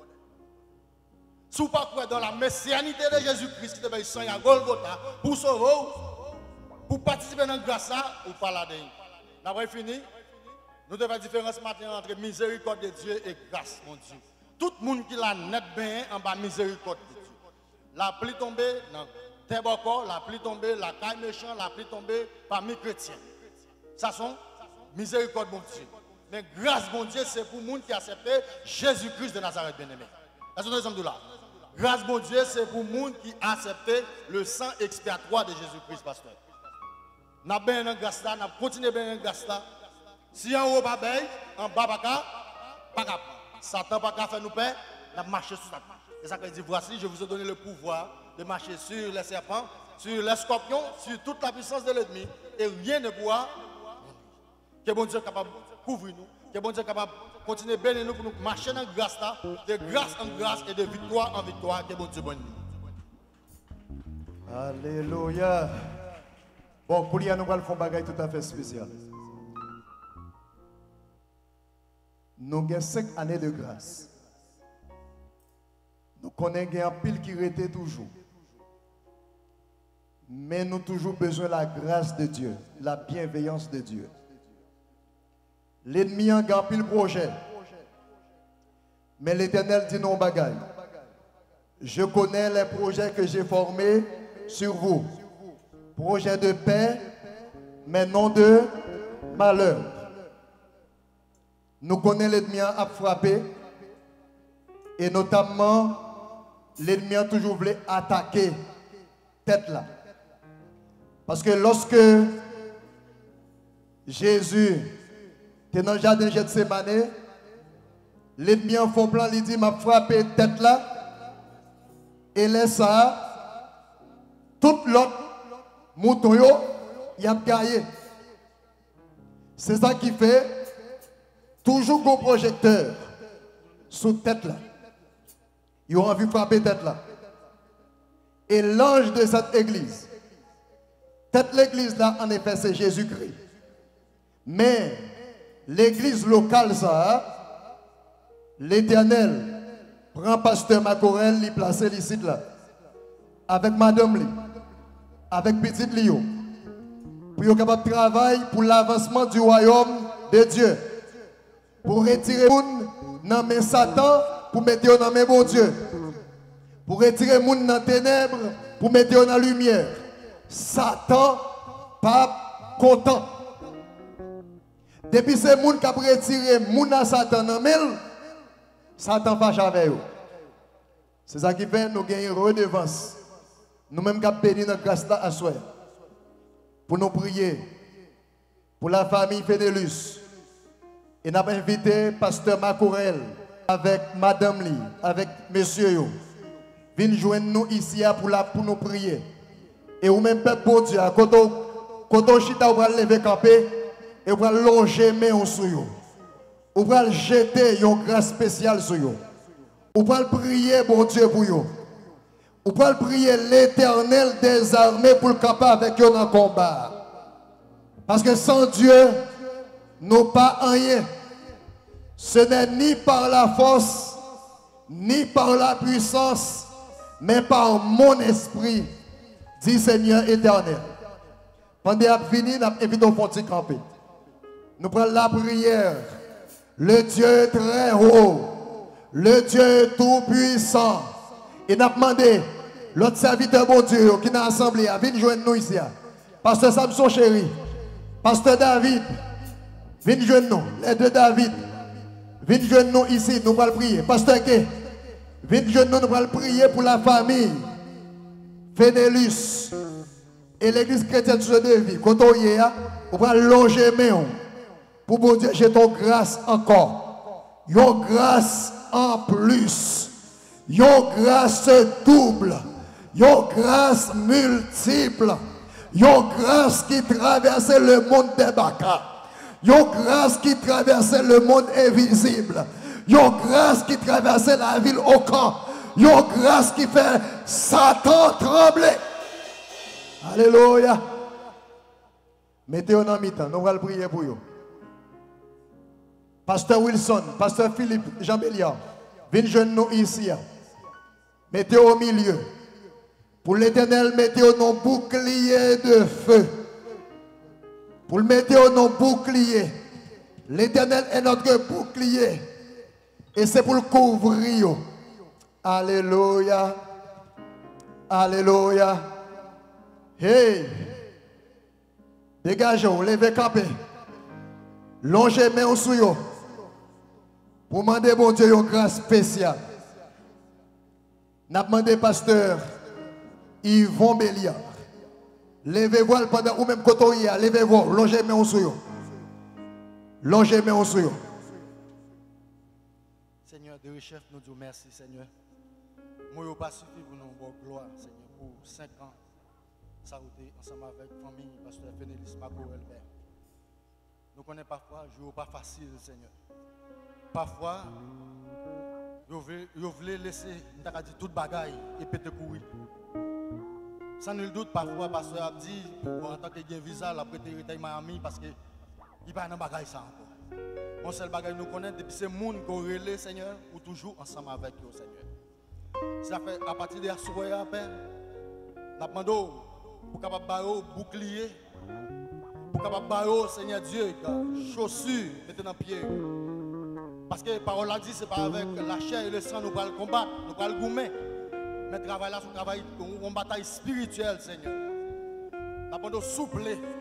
Si vous ne pas croire dans la messianité de Jésus-Christ qui te paye sang à Golgotha pour sauver, pour participer dans la grâce, ou pas là-dedans. Nous avons fini. Nous devons faire la différence maintenant entre miséricorde de Dieu et grâce, mon Dieu. Tout le monde qui l'a net bien en bas miséricorde de Dieu. La pluie tombée, non. Téboko, la pluie tombée, la caille méchant, la pluie tombée parmi chrétiens. Ça sont miséricorde, mon Dieu. Mais grâce, mon Dieu, c'est pour le monde qui a accepté Jésus-Christ de Nazareth, bien-aimé. Est-ce que nous sommes là? Grâce, mon Dieu, c'est pour le monde qui a accepté le sang expiatoire de Jésus-Christ, pasteur. Nous avons bien une grâce là, nous avons continué bien une grâce là. Si en haut, pas en bas, pas cap. Satan pas qu'à faire nous paix, nous avons marché sur Satan. Et ça veut dire, voici, je vous ai donné le pouvoir de marcher sur les serpents, sur les scorpions, sur toute la puissance de l'ennemi. Et rien ne pourra. Que bon Dieu est capable de couvrir nous. Que bon Dieu est capable de continuer à bénir nous pour nous marcher dans la grâce, de grâce en grâce et de victoire en victoire. Que bon Dieu bénisse. Alléluia. Bon, pour lui, nous allons faire un bagage tout à fait spécial. Nous avons cinq années de grâce. Nous connaissons un pile qui était toujours. Mais nous avons toujours besoin de la grâce de Dieu, la bienveillance de Dieu. L'ennemi a un pile projet. Mais l'Éternel dit non bagaille. Je connais les projets que j'ai formés sur vous. Projet de paix, mais non de malheur. Nous connaissons l'ennemi à frapper. Et notamment, l'ennemi a toujours voulu attaquer tête là. Parce que lorsque Jésus était dans le jardin de Gethsémane, l'ennemi en fond plan, il dit, m'a frappé tête là. Et laisse ça, tout l'autre mouton, il a gagné. C'est ça qui fait. Toujours un projecteur sous tête là. Ils ont envie de frapper tête là. Et l'ange de cette église, tête l'église là, en effet, c'est Jésus-Christ. Mais l'église locale, ça, l'Éternel prend pasteur Macorel, il place ici là, avec madame li, avec petite Lio, pour être capable de travailler pour l'avancement du royaume de Dieu. Pour retirer les gens dans mes Satan, pour mettre dans mes bon Dieu. Pour retirer les gens dans les ténèbres, pour mettre dans la lumière. Satan, pas content. Depuis ces gens qui ont retiré les gens dans Satan dans mille, Satan fâche avec eux. C'est ça qui fait nous gagner redevance. Nous-mêmes qui avons béni notre grâce là à soi. Pour nous prier. Pour la famille Fénélus. Et nous avons invité pasteur Macorel avec madame Li, avec monsieur Yo. Viens joindre nous ici pour, la, pour nous prier. Et vous même peuple bon Dieu, quand on chita, vous allez lever camper et vous allez longer main sur vous. Vous allez jeter une grâce spéciale sur vous. Ou pas le prier, bon Dieu, pour vous. Ou pas le prier l'Éternel des armées pour le capable avec eux dans le combat. Parce que sans Dieu, nous pas rien. Ce n'est ni par la force, ni par la puissance, mais par mon esprit, dit Seigneur éternel. Pendant qu'on finit, nous invitons au fond de camper. Nous prenons la prière. Le Dieu très haut, le Dieu tout-puissant. Et nous avons demandé l'autre serviteur bon Dieu qui est dans l'assemblée, viens joindre nous ici. Pasteur Samson chéri, Pasteur David, viens joindre nous, les deux David. Viens joindre nous ici, nous allons prier. Pasteur Gay, viens joindre nous, nous allons prier pour la famille. Fénélus et l'église chrétienne sur de vie. Quand on y est, on va longer main. Pour bon Dieu, j'ai ton grâce encore. Yon grâce en plus. Yon grâce double. Yon grâce multiple. Yon grâce qui traverse le monde des bacas. Yon grâce qui traverse le monde invisible. Yon grâce qui traverse la ville au camp. Yon grâce qui fait Satan trembler. Alléluia. Mettez-vous dans mi-temps. Nous allons prier pour vous. Pasteur Wilson, Pasteur Philippe, Jean Béliard, venez joindre nous ici. Mettez-vous au milieu. Pour l'Éternel, mettez-vous dans bouclier de feu. Pour le mettre au nom bouclier. L'Éternel est notre bouclier. Et c'est pour le couvrir. Alléluia. Alléluia. Hey. Dégagez-vous, levez campé. Longez main sur vous. Pour demander bon Dieu une grâce spéciale. N'a demandé pasteur Yvon Béliard. Levez-vous pendant ou même quand on y a, levez-vous, longez main sur vous. Longez main sur vous. Seigneur, de chef, nous disons merci, Seigneur. Moi, je pas suffi pour nous avoir gloire, Seigneur, pour cinq ans. Ça a été ensemble avec la famille, pasteur Fénélis Mago Elbert. Nous connaissons parfois, je ne pas facile, Seigneur. Parfois, je voulais laisser, je dit toute bagaille et péter courir. Sans nul doute, parfois, pasteur a dit, en tant que visa, la prêter à Miami parce qu'il n'y a pas de bagaille ça encore. Mon seul bagaille nous connaît, depuis ce monde qu'on relève, Seigneur, ou toujours ensemble avec vous, Seigneur. Ça fait à partir de la soirée à peine, nous demandons pour capable de bouclier. Pour capable de Seigneur Dieu, chaussures, mettez dans le pied. Parce que la parole a dit, ce n'est pas avec la chair et le sang nous allons combattre, nous allons gommer. Mais le travail là, c'est un travail, une bataille spirituelle, Seigneur. Nous avons souple.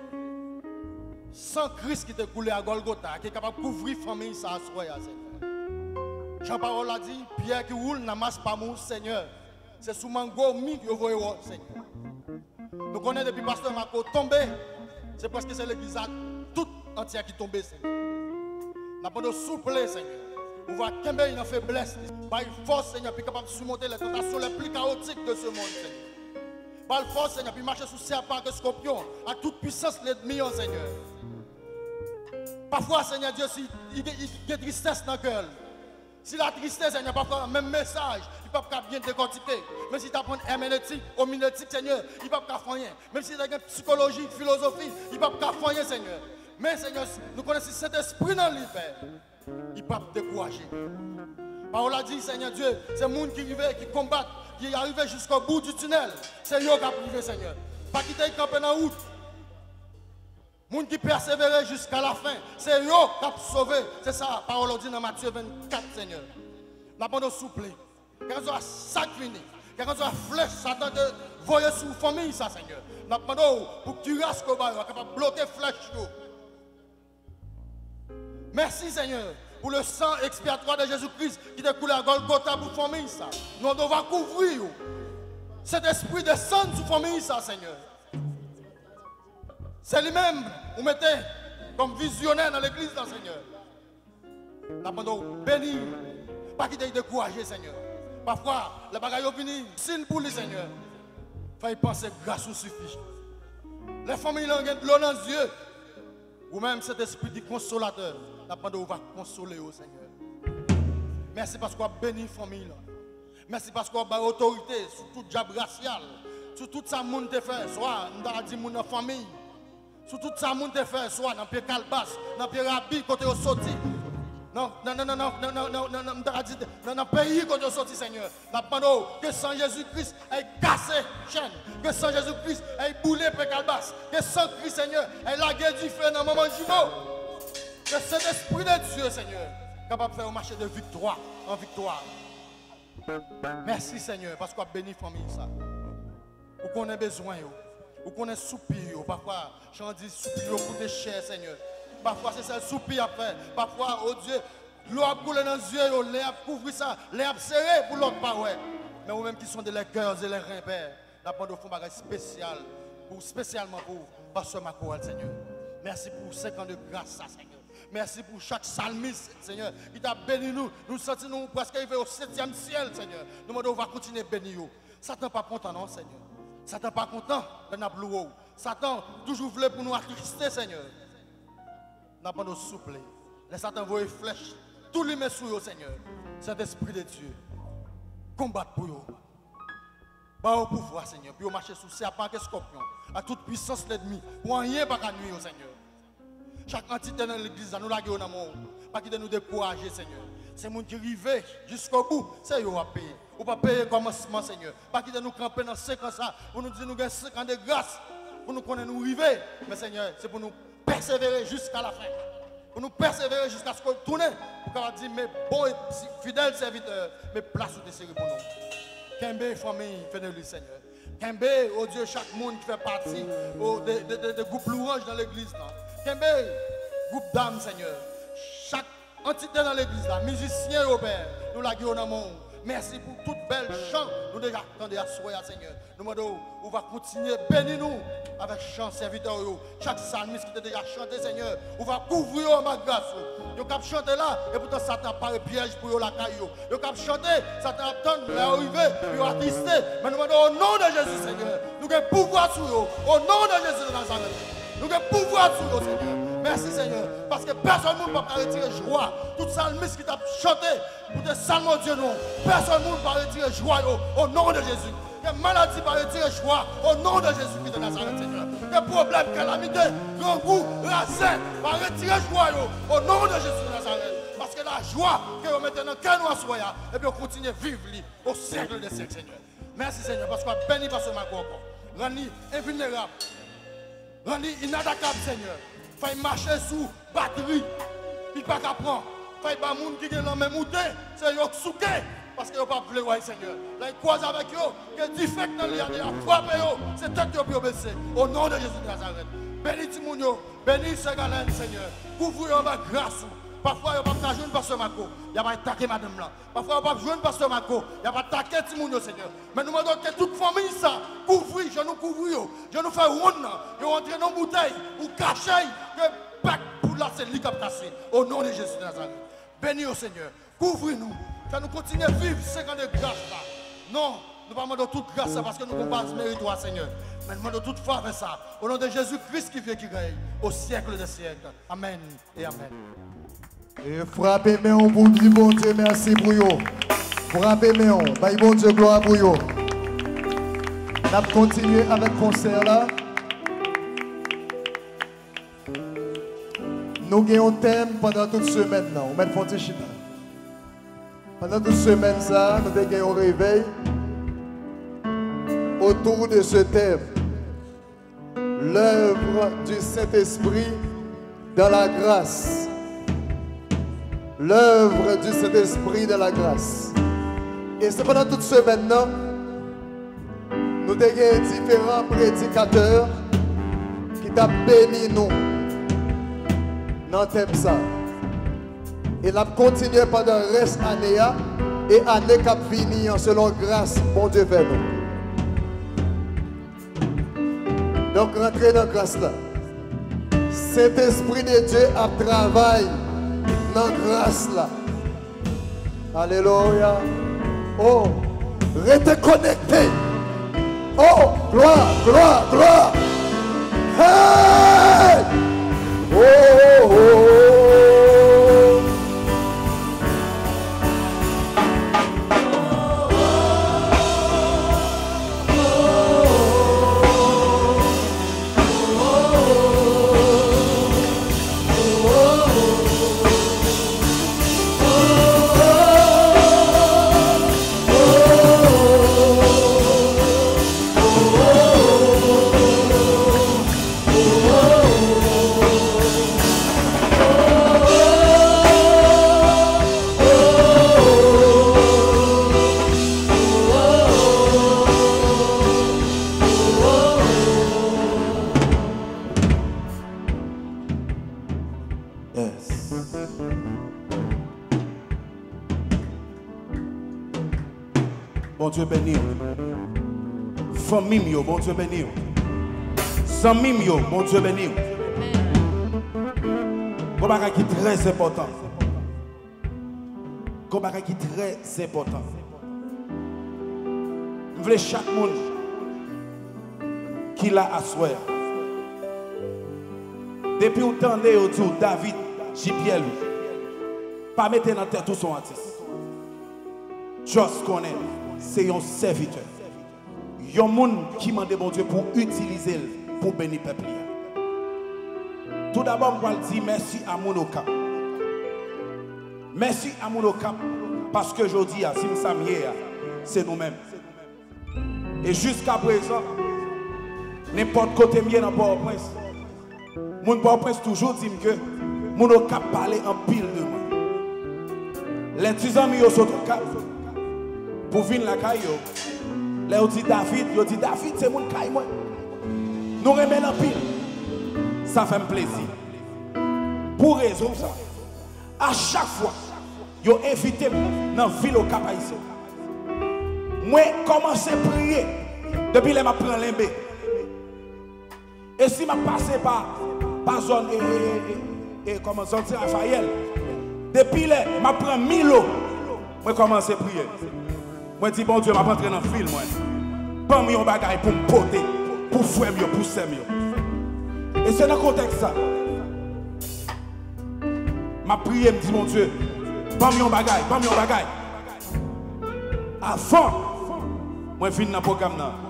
Sans Christ qui te coulé à Golgotha, qui est capable de couvrir la famille, ça a Seigneur. Jean-Parole a dit, Pierre qui roule n'amasse pas mon Seigneur. C'est sous mango mi que vous voyez, Seigneur. Nous connaissons depuis pasteur Marco tombé. C'est parce que c'est l'église toute entière qui tombe, Seigneur. Nous avons souple, Seigneur. On va tomber dans la faiblesse. Par une force, Seigneur, puis capable de surmonter les tentations les plus chaotiques de ce monde, Seigneur. Par une force, Seigneur, puis marcher sous serpent et scorpion, à toute puissance l'ennemi, Seigneur. Parfois, Seigneur Dieu, s'il y a tristesse dans le cœur, si la tristesse, Seigneur, parfois, même message, il ne peut pas bien décortiquer. Même si tu apprends herméneutique, homilétique, Seigneur, il ne peut pas faire rien. Même si tu as une psychologie, philosophie, il ne peut pas faire rien, Seigneur. Mais, Seigneur, nous connaissons cet esprit dans l'hiver. Il ne peut pas décourager. Parole a dit, Seigneur Dieu, c'est le monde qui arrive, qui combat, qui est arrivé jusqu'au bout du tunnel. C'est eux qui ont privé, Seigneur. Pas quitter le camp dans la route. Les gens qui persévèrent jusqu'à la fin, c'est eux qui ont sauvé. C'est ça, la parole dit dans Matthieu vingt-quatre, Seigneur. Nous avons souple. Quand on a sac fini, quand on a flèche, Satan de voyer sur la famille, ça, Seigneur. Nous avons pour que tu restes capable de bloquer flèche. Merci, Seigneur, pour le sang expiatoire de Jésus-Christ qui te coule à Golgotha pour la famille, ça. Nous devons couvrir cet esprit de sang sur la famille, ça, Seigneur. C'est lui-même, vous mettez comme visionnaire dans l'église, Seigneur. Nous avons béni, pas qu'il t'ait découragé, Seigneur. Parfois, les bagailles sont venues, signe pour lui, Seigneur. Il faut penser que grâce vous suffit. Les familles ont de l'eau dans les yeux. Ou même cet esprit du consolateur. Nous avons va consoler, Seigneur. Merci parce qu'on a béni la famille. Merci parce qu'on a autorité sur tout job racial. Sur tout ça, monde te fait, soit dans dit mon famille. Sur tout ça, monde te fait, soit dans le pays Calbas, dans le pays Rabi, côté au sorti. Non, non, non, non, non, non, non, non, non, non, dans le pays côté au sorti, Seigneur. Nous que sans Jésus-Christ ait cassé chaîne, que sans Jésus-Christ ait boulé le pays Calbas, que sans Christ, Seigneur, ait lagué du feu dans le moment jumeau. Que cet esprit de Dieu, Seigneur, capable de faire un marché de victoire en victoire. Merci, Seigneur, parce qu'on a béni la famille. Ça. Ou qu'on a besoin, ou qu'on a soupir, parfois, j'en dis soupir pour des chers, Seigneur. Parfois, c'est ça le soupir à faire. Parfois, oh Dieu, l'eau a coulé dans les yeux, l'air a couvert ça, l'air a serré pour l'autre pas, ouais. Mais vous-même qui sont de les cœurs et les reins, Père, nous avons fait un bagage spécial, pour, spécialement pour Pasteur Macoal, Seigneur. Merci pour cinq ans de grâce, ça, Seigneur. Merci pour chaque psalmiste, Seigneur, qui t'a béni nous. Nous sentons nous presque arriver au septième ciel, Seigneur. Nous demandons, on va continuer à bénir. Satan pas content, non, Seigneur. Satan pas content de nous louer. Satan toujours voulait pour nous attrister, Seigneur. Nous avons nous souple. Les Satan voit une flèche. Tous les mets sur eux, Seigneur. Cet esprit de Dieu. Combattre pour eux. Pas au pouvoir, Seigneur. Puis au marcher sous serpent et scorpion. À toute puissance l'ennemi. Pour rien pas qu'à nuire, Seigneur. Chaque entité dans l'église, nous laguons dans le monde. Pas qu'il nous décourager, Seigneur. C'est les gens qui arrivent jusqu'au bout, c'est eux qui payer. Ou pas payer commencement, Seigneur. Pas qu'il nous camper dans cinq ans, ça. Pour nous dire nous avons cinq ans de grâce. Pour nous connaître, nous arriver. Mais Seigneur, c'est pour nous persévérer jusqu'à la fin. Pour nous persévérer jusqu'à ce qu'on tourne. Pour qu'on dise, mes bons et fidèles serviteurs, mes places sont desserrées pour nous. Kembe, famille, fais-le, Seigneur. Kembe, oh Dieu, chaque monde qui fait partie oh, de, de, de, de groupe louange dans l'église. Kembe, groupe d'âmes, Seigneur. Chaque entité dans l'église, là, musicien au Père, nous la guillons dans le monde. Merci pour toute belle chant. Nous déjà attendons à soyer, Seigneur. Nous demandons, on va continuer, bénis nous avec chant serviteur. Chaque psalmiste qui t'a déjà chanté, Seigneur, on va couvrir en ma grâce. Vous cap chanter là, et pourtant Satan paraît piège pour la caillou. Vous cap chanter, Satan attend, il est arrivé, puis il est attristé. Mais nous demandons au nom de Jésus, Seigneur, nous avons pouvoir sur eux. Au nom de Jésus de Nazareth, nous avons pouvoir sur eux, Seigneur. Merci Seigneur, parce que personne ne peut pas retirer joie. Tout psalmiste qui t'a chanté pour des psalmes au Dieu, non. Personne ne peut pas retirer joie au nom de Jésus. Que maladie va retirer joie au nom de Jésus de Nazareth, Seigneur. Que problème, calamité, grand goût, racine va retirer joie au nom de Jésus de Nazareth. Parce que la joie que vous mettez dans le cœur de soya, et puis on continue à vivre au siècle des siècles, Seigneur. Merci Seigneur, parce qu'on a béni par ce matin encore. Rendez invulnérable, rendez inattaquable, Seigneur. Faut marcher sous batterie, puis pas qu'à prendre. Faut pas de monde qui est dans le même outé, c'est eux qui souquent, parce qu'ils n'ont pas voulu voir Seigneur. Là, ils croisent avec eux, que du fait que dans l'air, ils ont frappé eux, c'est tête qui ont baissé. Au nom de Jésus de Nazareth. Bénis Timounio, bénis ce galène, Seigneur. Couvre-eux en grâce. Parfois, il n'y a pas de jouer Pasteur Marco, il n'y a pas attaqué Madame là. Parfois, il n'y a pas de jouer Pasteur Marco, il n'y a pas attaqué Timounio, Seigneur. Mais nous demandons que toute famille, ça, couvre, je nous couvre, je nous fais ronde, je rentre dans une bouteille, ou cacher, que bac pour la c'est l'icap cassé. Au nom de Jésus de Nazareth. Bénis au Seigneur, couvre-nous, que nous continuons à vivre cinq ans de grâce là. Non, nous ne demandons toute grâce parce que nous ne pouvons pas mériter, Seigneur. Mais nous demandons toute faveur ça. Au nom de Jésus-Christ qui vient, qui règne, au siècle des siècles. Amen et amen. Et frappez moi pour dire bon Dieu merci pour vous. Frappez moi, bye bon Dieu gloire pour vous. On va continuer avec le concert là. Nous avons un thème pendant toute semaine là. On met le fond chita. Pendant toute semaine ça, nous avons un réveil autour de ce thème. L'œuvre du Saint-Esprit dans la grâce. L'œuvre du Saint-Esprit de la grâce. Et c'est pendant toute semaine, non? Nous avons différents prédicateurs qui t'ont béni nous dans le thème ça. Et nous continué pendant le reste de l'année et l'année qui a fini selon grâce, bon Dieu fait nous. Donc rentrez dans la grâce là. Saint-Esprit de Dieu a travaillé dans la grâce là. Alléluia. Oh, restez connectés. Oh, gloire, gloire, gloire. Hey! Oh, oh, oh. Dieu béni. Famille, bon Dieu béni. Samim, bon Dieu béni. Comme un qui est très important. Comme un qui est très important. Je veux chaque monde qui l'a assoir. Depuis autant de dit David, J-Pierre, pas mettre dans tête tout son artiste. Juste connaît, c'est un serviteur. Il y a un monde qui m'a demandé bon Dieu pour utiliser pour bénir le peuple. Tout d'abord, je vais dire merci à mon cap. Merci à mon cap parce que je dis, si nous sommes hier, c'est nous-mêmes. Et jusqu'à présent, n'importe côté mieux dans Port-au-Prince, mon Port-au-Prince toujours dit que mon cap parler en pile de moi. Les dix ans, ils sont au cap pour venir la caille. Là, on dit David, on dit David, c'est mon caille. Nous remettons en pile. Ça fait un plaisir. Pour raison ça, à chaque fois, ils ont invité dans la ville au Cap Haïtien. Moi, commence à prier depuis que je prends l'embé. Et si je passe par la zone et, et, et, comme zone Raphaël, depuis que je prends mille eaux, je commence à prier. Je dis, bon Dieu, je vais rentrer dans la ville. Pas mis un bagage pour me porter, pour faire mieux, pour faire mieux. Et c'est dans le contexte ça. Ma prière me dit, mon Dieu, pas mis un bagage, pas mis un bagage. Avant, moi je finis dans le programme.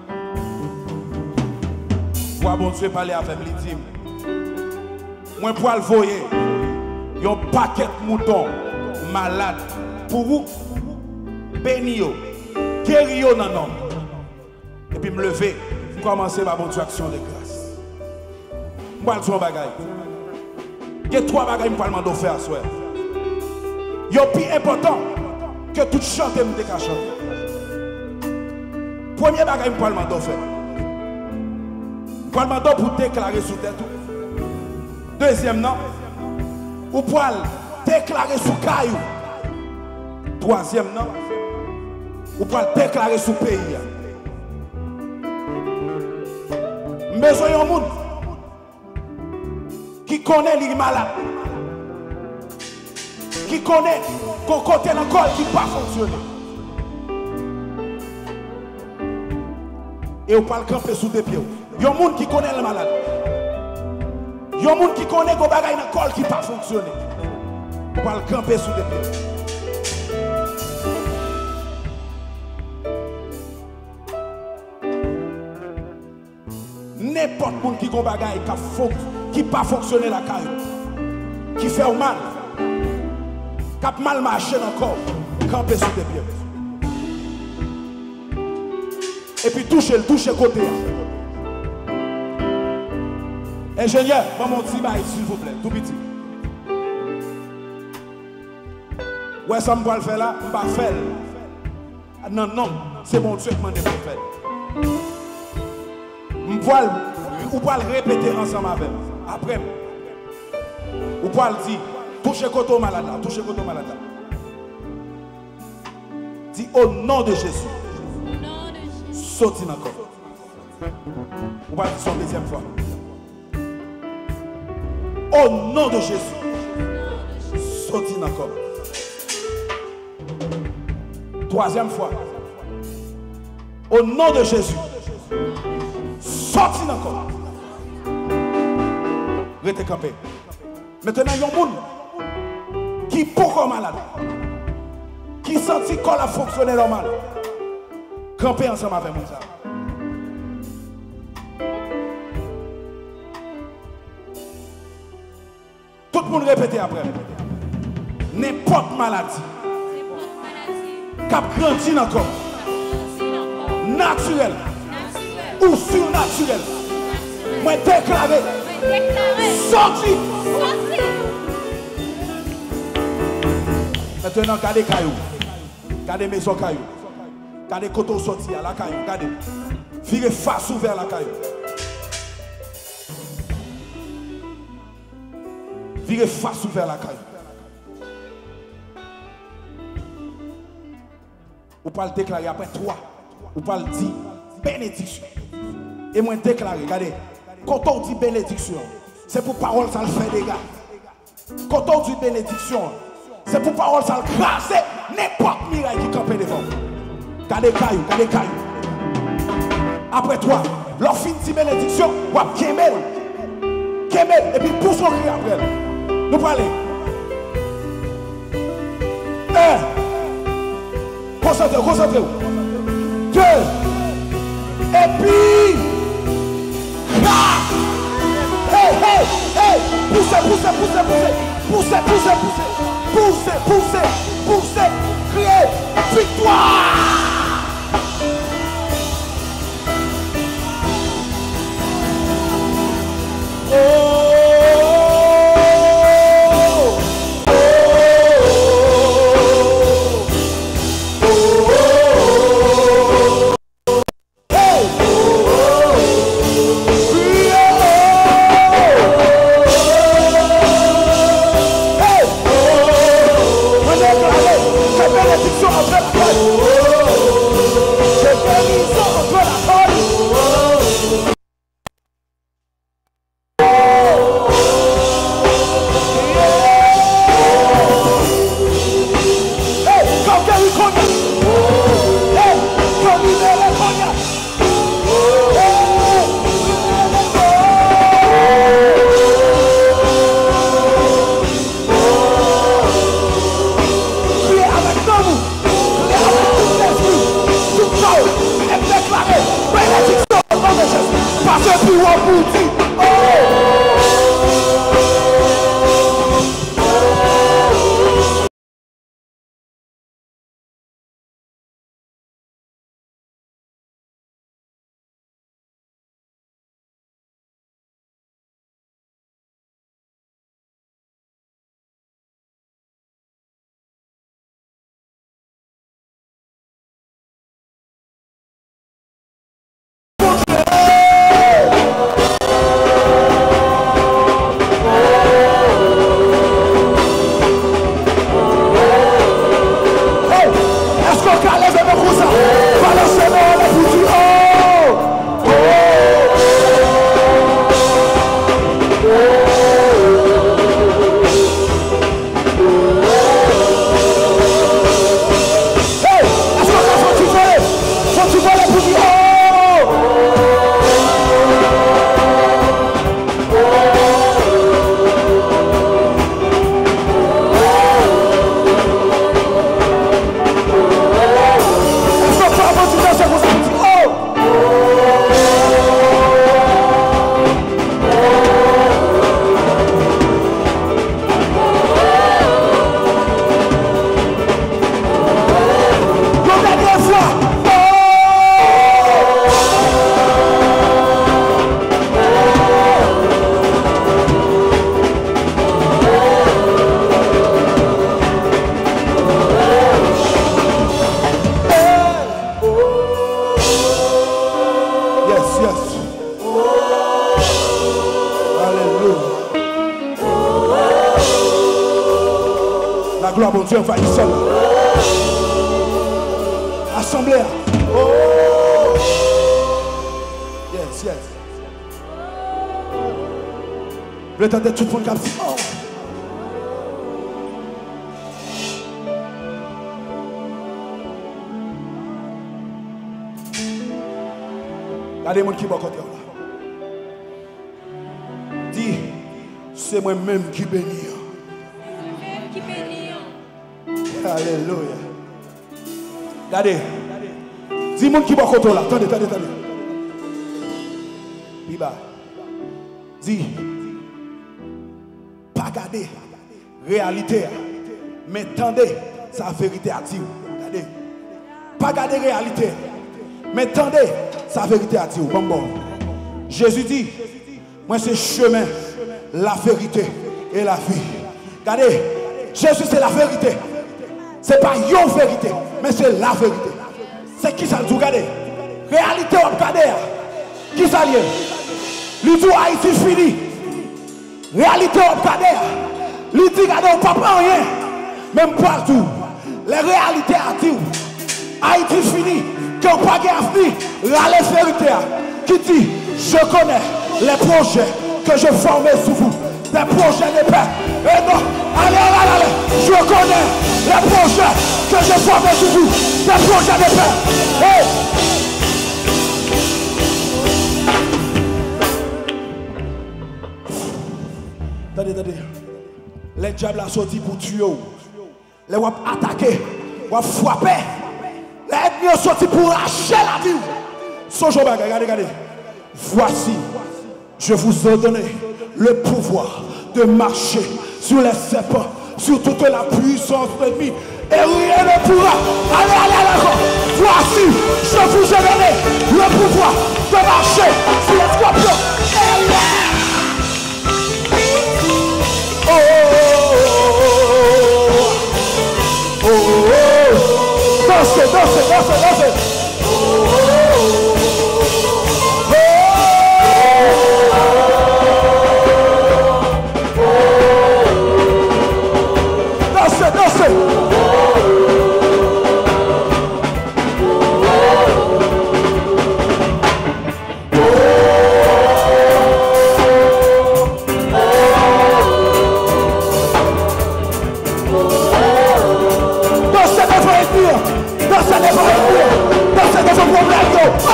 Pour bon Dieu parler avec l'intime. Moi pour le voyer, un paquet de moutons malades pour vous, bénir, guérir dans nom. Et puis me lever, commencer par mon Dieu action de grâce. Je vais faire un bagage. Il y a trois bagages que je vais faire à soi. Il y a plus important que tout chanter me décache. Premier bagage que je vais faire. Je vais demander pour déclarer sous tête. Deuxième non, ou pour déclarer sous caillou. Troisième non, ou pour déclarer sous pays. Mais il y a un monde qui connaît les malades, qui connaît qu'on côté l'école qui n'a pas fonctionné. Et on parle camper sous des pieds. Il y a un monde qui connaît les malades. Il y a un monde qui connaît qu'on bagaille dans l'école qui n'a pas fonctionné. On parle camper sous des pieds. N'importe monde qui a un bagaille qui n'a pas fonctionné la caille, qui fait mal, qui a mal marché dans le corps, camper sous des pieds. Et puis toucher, toucher côté. Ingénieur, maman dit s'il vous plaît, tout petit. Ouais, ça me va le faire là, je ne vais pas faire. Non, non, c'est mon Dieu qui m'a dit de faire. Je vais le répéter ensemble avec. Après, je vais le dire, touchez côté malade là, touchez côté malade là. Dis au nom de Jésus. Sorti encore. On va dire son deuxième fois. Au nom de Jésus. Sorti encore. Troisième fois. Au nom de Jésus. Sorti encore. Restez campé. Maintenant, il y a un monde qui est beaucoup malade. Qui sentit qu'on a fonctionné normal. Camper ensemble avec moi. Tout le monde répète après. N'importe maladie. Cap grandi dans le corps. Naturel. Ou surnaturel. Moi déclaré. Sorti. Maintenant, regardez caillou. Regardez maison caillou. Regardez côté sorti à la caillou. Regardez. Virez face ouvert la caillou. Virez face ouvert la caillou. Vous pouvez le déclarer après trois. ou pas le dire bénédiction. Et moi déclarer, regardez, quand on dit bénédiction, c'est pour parole ça le fait des gars. Quand on dit bénédiction, c'est pour parole ça le craser n'importe miracle qui campe devant. Regardez caillou, regardez caillou. Après toi, leur fin de bénédiction, ou à Kemel. Kemel, et puis pour son cri après. Nous parlons. Un. Concentrez-vous, concentrez-vous. Deux. Et puis. Ah! Hey, hey, hey! Poussez, poussez, poussez, poussez. Poussez, poussez, poussez. Poussez, poussez, poussez. Criez. Victoire! Oh, oh, oh, oh, hey, hey, quelle bénédiction entre la parole, quelle bénédiction entre la parole. gloire, mon Dieu, envahit seul. Assemblée. Oh. Yes, yes. Vous entendez tout le monde qui dit oh. Regardez les gens qui sont à côté. Dis, c'est moi-même qui bénis. Qui bénit. Alléluia. Regardez. Dis, les gens qui sont à côté là. Attendez, attendez, attendez. Biba. Dis, pas garder réalité, mais tendez sa vérité à Dieu. Regardez. Pas garder réalité, mais tendez sa vérité à Dieu. Bon, bon. Jésus dit, moi c'est chemin, la vérité et la vie. Regardez, Jésus c'est la vérité. C'est pas une vérité, mais c'est la vérité. C'est qui ça le dit? Regardez. Réalité, on regarde. Qui ça lié? Il dit Haïti fini. Réalité, on regarde. Il dit regardez, on ne peut pas rien. Même partout. Les réalités à Dieu. Haïti fini. qu'on pas avenir, la vérité, qui dit, je connais les projets que je formais sous vous, des projets de paix. Et non, allez, allez, allez, je connais les projets que je formais sous vous, des projets de paix. Hey. Attendez, attendez. Les diables ont sorti pour tuer. Les wap attaquer, wap frapper. Les ennemis ont sorti pour lâcher la vie. Songez, regardez, regardez. Voici, je vous ai donné le pouvoir de marcher sur les serpents, sur toute la puissance de l'ennemi. Et rien ne pourra. Allez, allez, allez. Voici, je vous ai donné le pouvoir de marcher sur les scorpions. Et rien. Oh, oh, oh, oh, oh, dansez, dansez, dansez, dansez. Oh, oh, oh, dansez, dansez. Dansez devant l'ennemi, dansez devant vos problèmes. Oh!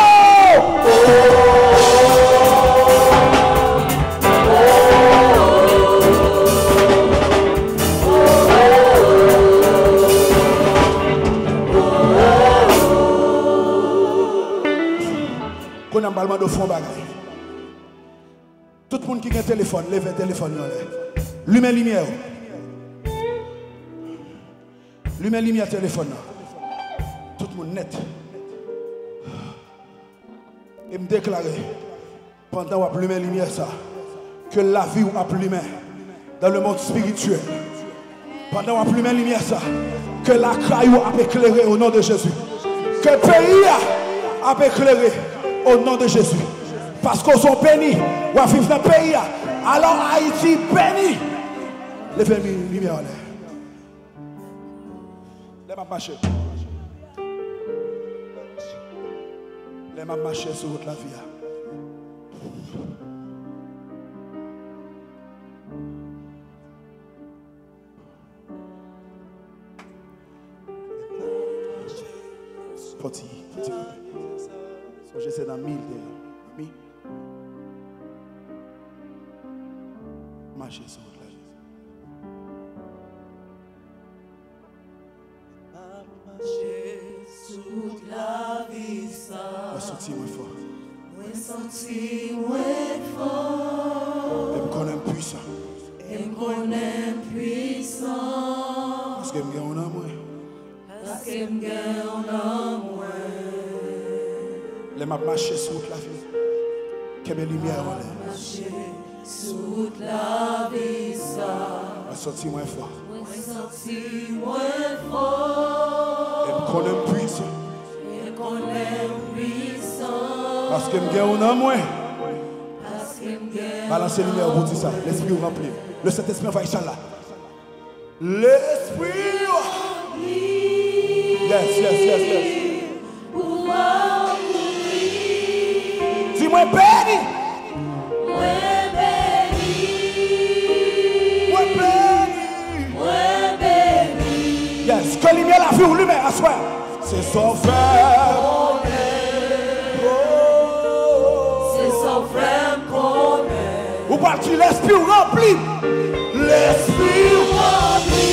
Qu'on a un ballement de fond bagaille. Tout le monde qui a un téléphone, lève un téléphone. Lumière, lumière. Lumière, lumière, téléphone. Tout le monde net. Et me déclarer, pendant que lumière, lumière, ça, que la vie ou lumière dans le monde spirituel. Pendant que lumière, lumière, ça, que la caillou a éclairé au nom de Jésus. Que le pays a éclairé au nom de Jésus. Parce qu'on sont bénis, ou à vivre dans le pays. Alors Haïti béni. Levez la lumière en l'air. Lève ma marche. Lève ma marche sur votre la vie. Petit, petit. J'essaie dans mille. Mille. Marcher sur votre la vie. Marcher sur la vie, ça. Moi, sorti moins fort. Moi, sorti moins fort. Et me connaît puissant. Et me connaît puissant. Parce que me gagne en moi. Parce que me gagne en moi. Les m'a marché sur toute la vie. Quelle lumière en l'air. Marcher sur la vie, ça. Moi, sorti moins fort. Moi, sorti moins fort. Et me connaît puissant. Et me connaît puissant. Parce que me gagne en moi. Parce que me gagne. Balancez lumière pour dire ça. L'esprit vous remplit. Le Saint-Esprit va Inch'Allah. L'esprit. Yes, yes, yes, yes. Dis-moi béni. Moi béni. Moi béni. Moi béni. Yes, que lumière la vie ou lumière à soi. C'est son frère. C'est son frère qu'on est. Ou parti l'esprit rempli. L'esprit rempli.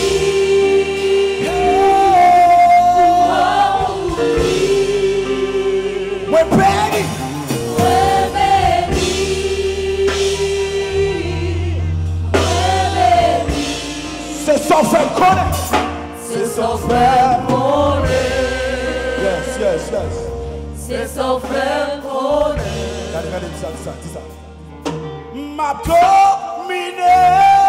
Moi béni. Moi béni. Moi béni. C'est son frère qu'on est. C'est son frère qu'on est. Yes, yes, yes. C'est son frère qu'on est. Regardez, regardez, dis ça, dis ça, dis ça. M'a dominé.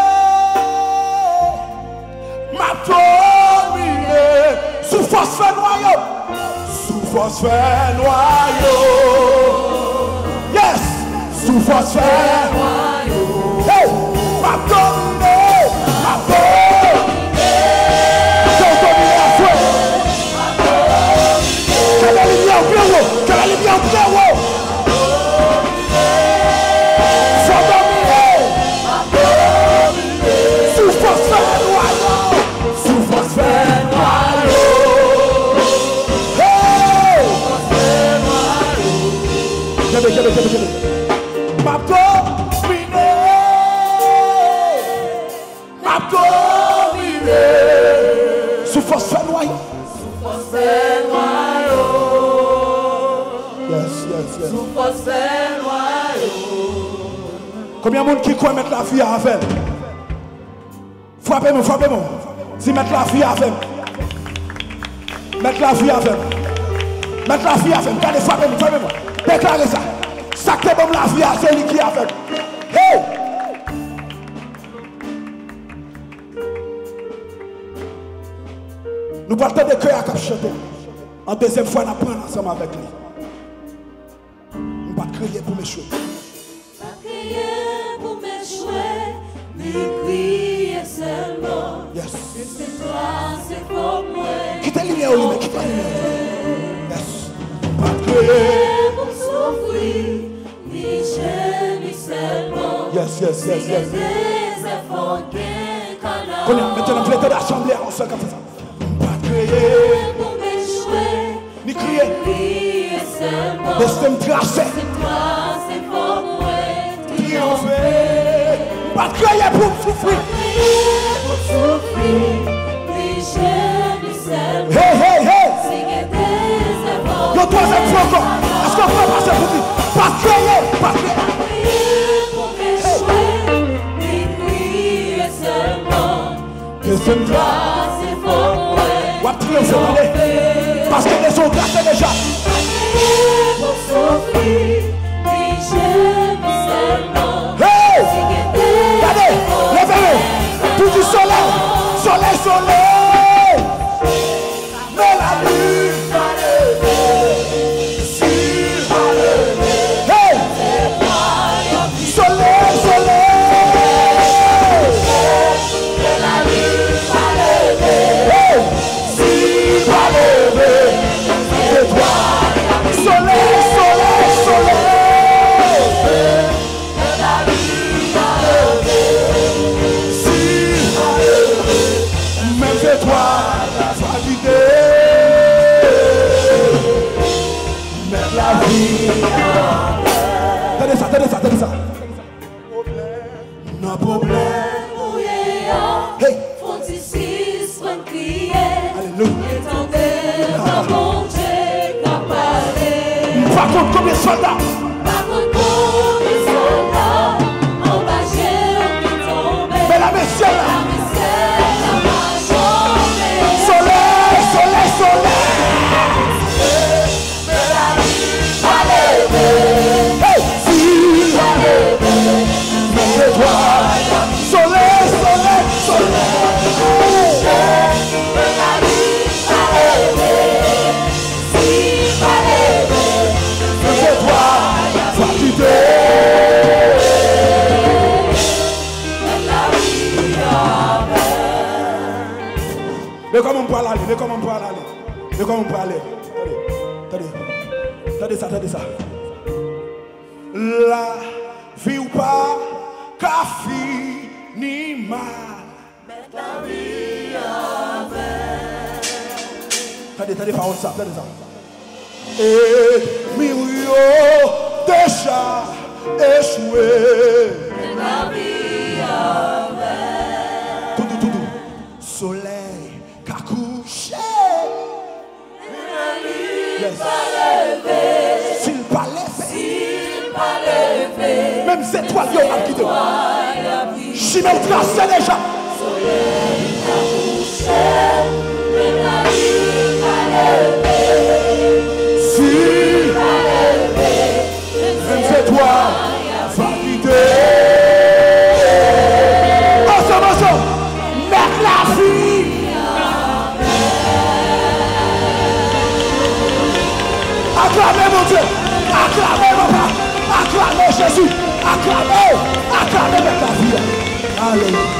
M'a dominé. Sous force fait noyau. Sous force fait noyau. Yes. Sous force fait noyau. Hey. M'a dominé. M'a dominé. J'ai dominé à feu. Quelle lumière, Combien de monde qui croit mettre la vie à faire? Frappez-moi, frappez-moi. Si mettre la vie à faire. Mettre la vie à faire. Mettre la vie à faire. Regardez, frappez-moi, frappez-moi. Déclarez ça. Ça que bon la vie à faire, c'est lui qui a fait. Hey! Nous partons de cœur à cap chanter. En deuxième fois, nous apprenons ensemble avec lui. Nous ne pas crier pour mes choses. Pas crier pour mes chouets, mais crier seulement. Yes. C'est toi, c'est pour moi. Quittez la lumière, Olivier, quittez la lumière. Yes. Pas crier pour souffrir, ni gémir seulement. Yes, yes, yes, yes. Des efforts qu'un Qu'on est maintenant dans l'assemblée, on se fait ça. Pour m'échouer, ni crier, crier seulement. laisse-moi me tracer. C'est toi, c'est pour moi. Triompher. Pas crier pour souffrir. Crier pour souffrir, ni gémir seulement. Hey, hey, hey. C'est que des efforts. Le troisième fois encore. Est-ce qu'on peut passer pour lui? Pas crier, pas crier. Crier pour m'échouer, ni crier seulement. Laisse-moi me Toi, c'est pour moi. Parce que les autres c'est déjà. Pour souffrir, mais je me seulement. Hey! Regardez, levez-le. Tout du soleil, soleil, soleil. Mais la lune va lever. Si va lever. Hey! Soleil, soleil. Mais la lune va lever. Hey! Va lever, c'est toi. Soleil, soleil, soleil. La lune va lever. Si va lever, même c'est toi la validée. Même la vie. Tenez ça, tenez ça, tenez ça. Non problème. Hey. Faut ici se crier. Alléluia. Par contre, combien de soldats? Par contre, combien de soldats en bâgé qui tombaient. Mais la messieurs là. La messieurs va tomber. Soleil, soleil, soleil. Mais la lune va lever. Hey, si Va lever. mais c'est toi. Soleil, soleil, soleil. Mais la lune va lever. Si va lever. C'est toi, validé. Mais comment on peut aller? Mais comment on peut aller? Mais comment on peut aller? Attendez, attendez, attendez ça, attendez ça. La vie ou pas, qu'a fini mal. Mettre la vie avec. Attendez, attendez, parole ça, attendez ça. Et Mirio déjà échoué. La vie avec. Tout, tout, tout, tout. Soleil qu'a couché. La lune Yes. va lever. S'il pas levé, S'il va lever. même cette toile yo a quitté. J'y mets le tracé déjà. Soleil va coucher. Mais la lune va lever. Si Va lever. même cette toile validé. Ensemble, ensemble. Mettre la vie. Acclamez mon Dieu. Acclamez mon Père. Acclamez Jésus. Acclamez. Acclamez mettre la vie. Alléluia.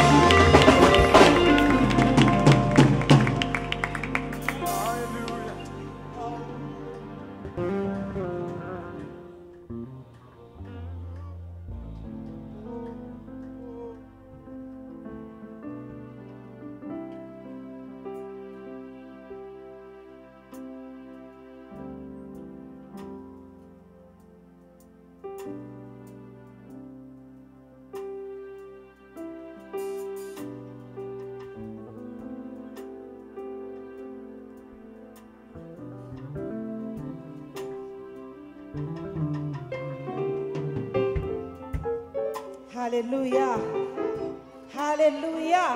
Alléluia. Alléluia.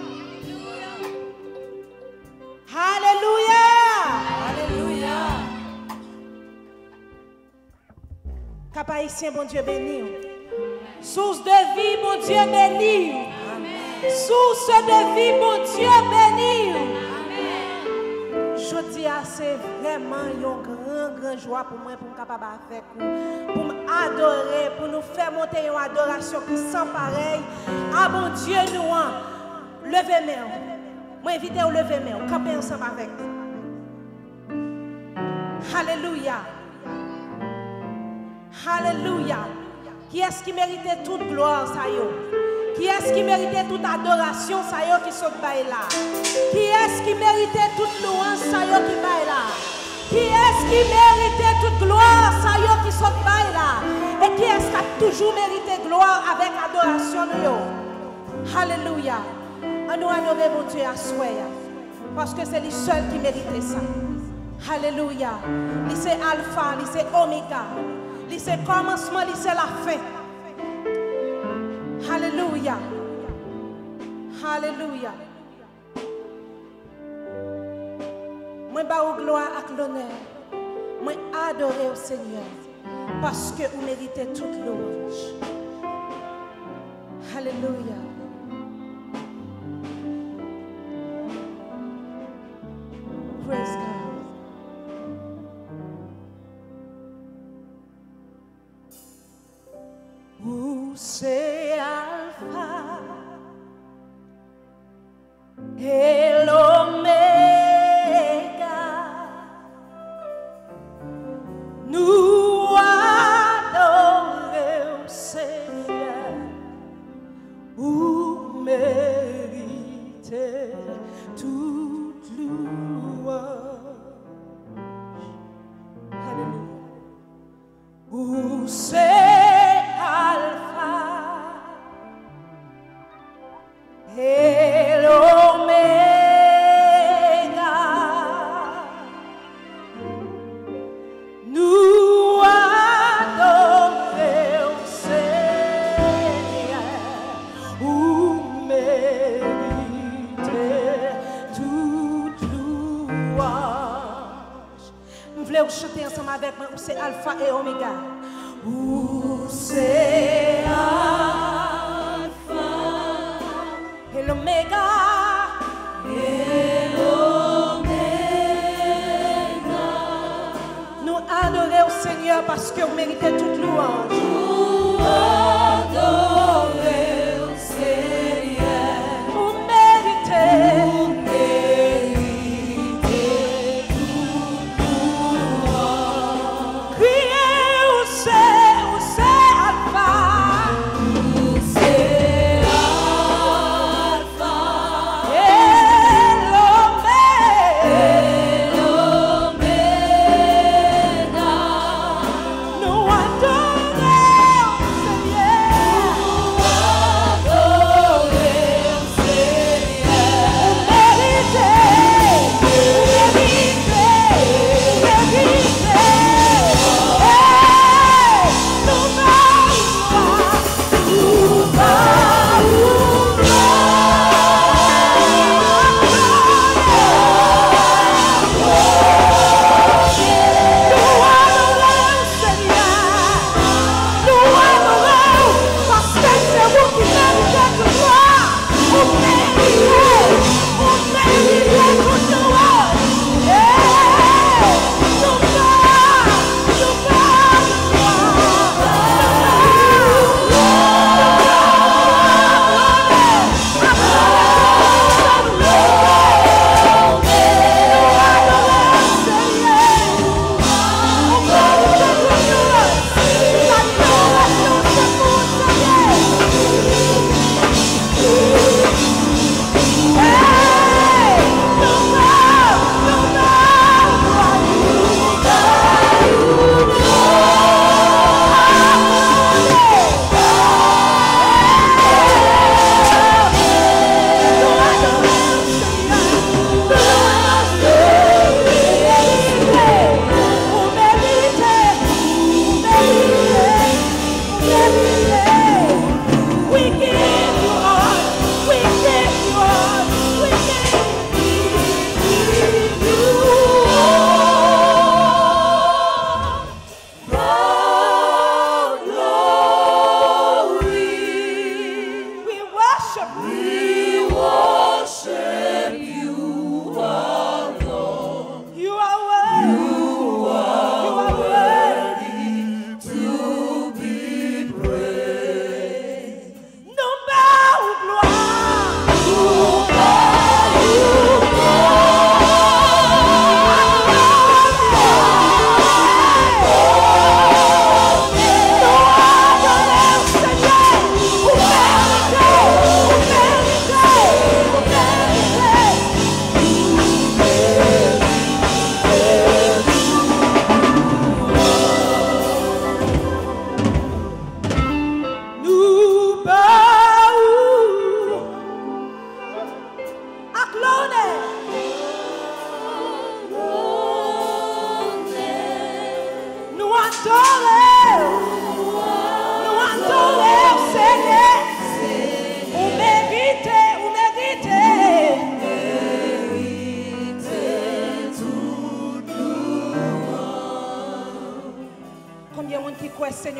Alléluia. Alléluia. Cap-Haïtien, bon Dieu béni. Source de vie, bon Dieu béni. Source de vie, bon Dieu béni. Je dis, c'est vraiment une grande, grande joie pour moi, pour me capable avec vous, pour m'adorer, pour nous faire monter une adoration qui sans pareil. Ah mon Dieu, nous, levez main. Moi, invite à lever main, camper ensemble avec nous. Alléluia. Alléluia. Qui est-ce qui méritait toute gloire, ça y est? Qui est-ce qui méritait toute adoration, ça y est, qui saute là? Qui est-ce qui méritait toute louange, ça y est, qui baille là? Qui est-ce qui méritait toute gloire, ça y est, qui saute là? Et qui est-ce qui a toujours mérité gloire avec adoration, nous? Alléluia. On nous adorer mon Dieu à soi, parce que c'est lui seul qui méritait ça. Alléluia. Il c'est alpha, il c'est oméga. Il c'est commencement, il c'est la fin. Alléluia. Alléluia. Moi, je gloire et l'honneur. Moi, adorer au Seigneur. Parce que vous méritez toute louange. Alléluia. Praise God. Où c'est Alpha et l'Oméga, nous adorons Seigneur, vous méritez toute louange. Alléluia. Où c'est Alpha et l'Oméga, nous adorons Seigneur, vous méritez toute louange. Vous voulez chanter ensemble avec moi, c'est Alpha et Oméga. Où c'est Alpha et l'Oméga, et l'Oméga, nous adorer au Seigneur parce que vous méritez toute louange. Nous adorer au Seigneur, vous méritez, vous méritez toute louange. Criez où c'est. No one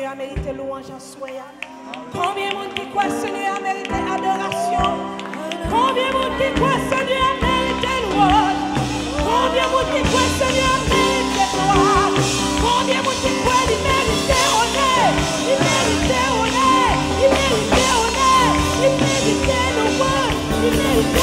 Seigneur mérite louange en soi? Combien de monde qui croit Seigneur mérite adoration? Combien de monde qui croit Seigneur mérite louange? Combien de monde qui croit Seigneur mérite gloire? Combien de monde qui croit il mérite honneur? Il mérite honneur, il mérite honneur, il mérite louange, il mérite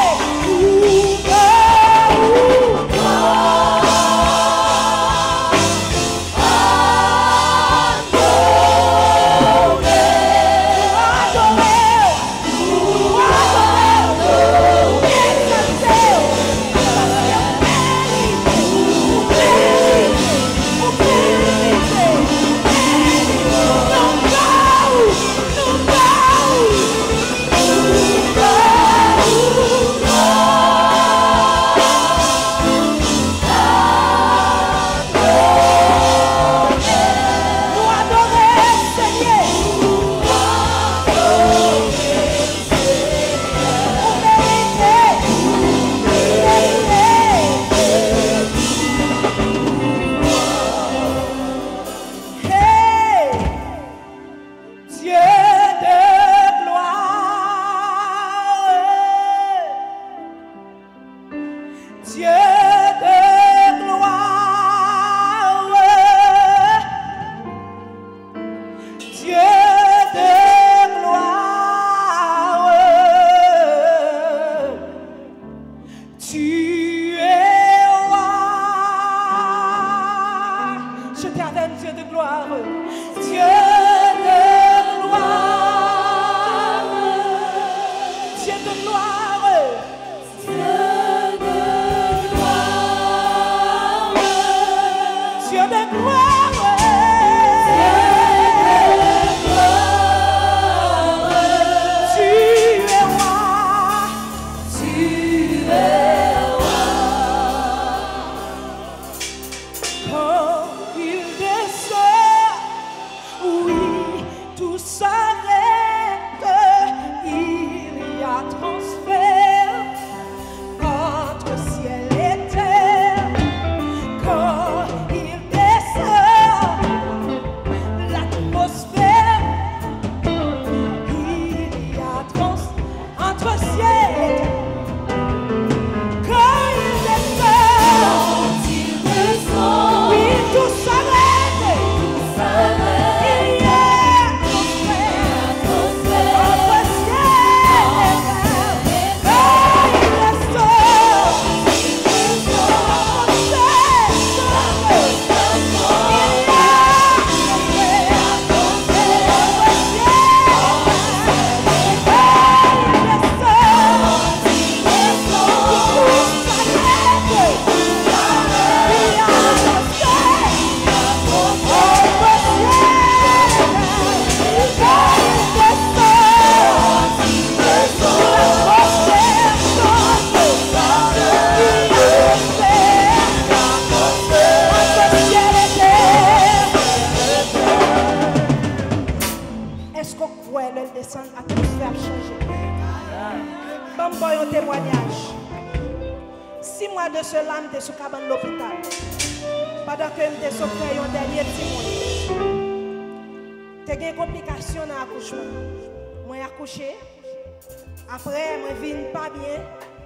Après, je ne viens pas bien.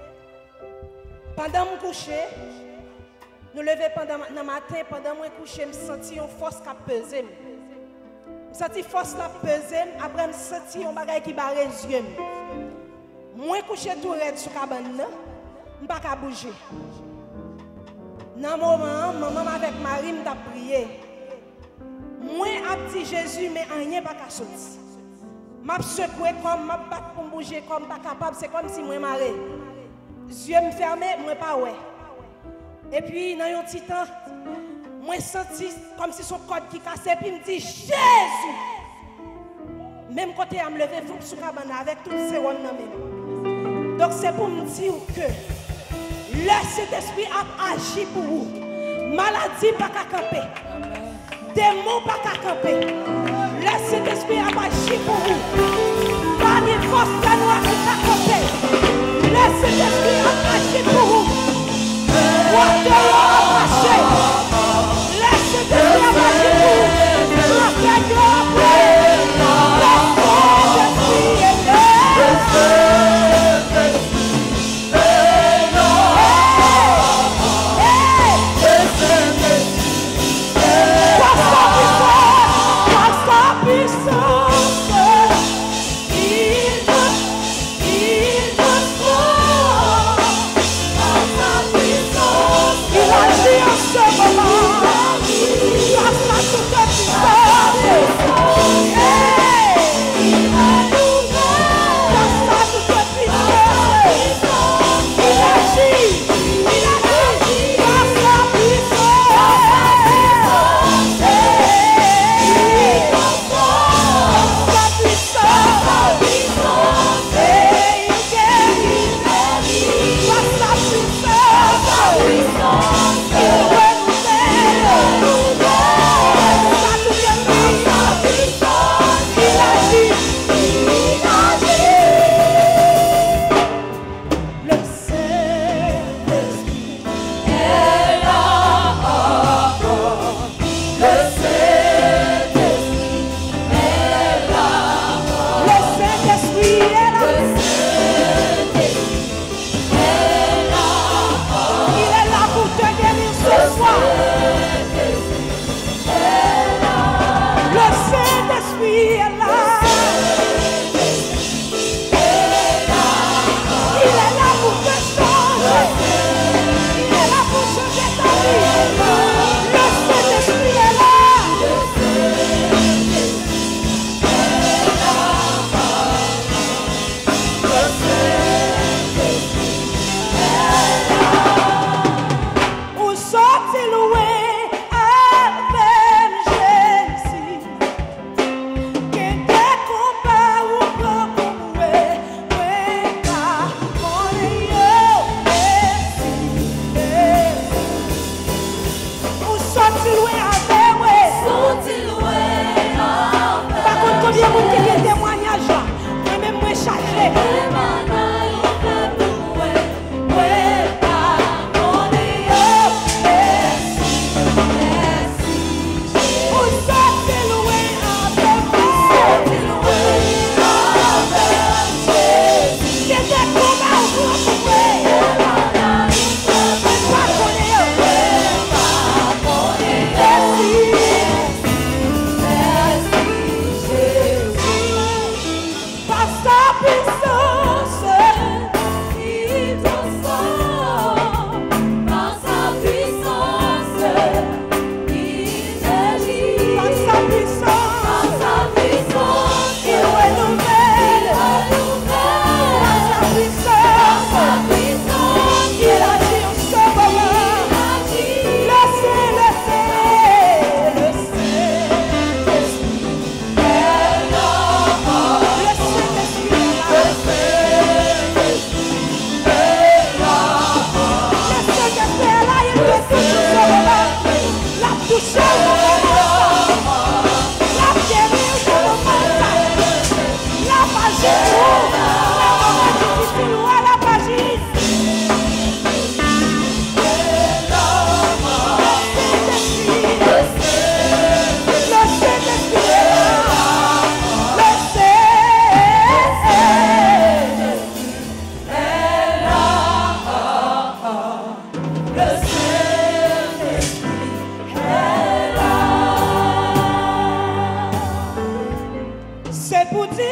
Pendant que je couche, nous lever pendant le matin, pendant que je couche, je sens une force qui pèse. Je sens une force qui pèse. Après, je sens un bagage qui barre les yeux. Moi, je couche tout raide sur la cabane. Je ne peux pas bouger. Dans le moment, maman avec Marie m'a prié. Moi, je dis Jésus, mais rien pas qu'à sortir. Je suis secoué comme, je ne pour bouger comme, pas capable, c'est comme si je suis marré. Les yeux me fermés, je ne pas ouais. Et puis, dans un petit temps, je senti comme si son code qui cassait, puis me dit Jésus. Même côté, je me lever, il faut que je sois avec tout ce monde. Donc, c'est pour me dire que le Saint-Esprit a agi pour vous. Maladie pas qu'à camper. Démon pas qu'à camper. Le Saint-Esprit a agi pour vous. Pas de force de noir qui qu'à camper. Le Saint-Esprit a agi pour vous. What the Lord a marché. Le Saint-Esprit a agi pour vous.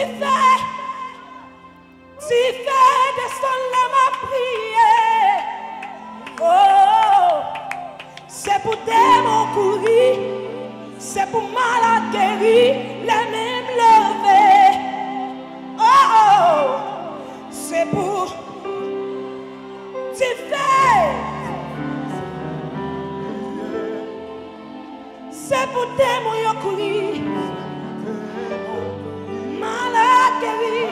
fais, tu fais descendre ma prière. Oh, c'est pour démons courir, c'est pour malades guérir, les mêmes levés. Oh, oh, c'est pour, tu fais, c'est pour démons courir, malades guérir.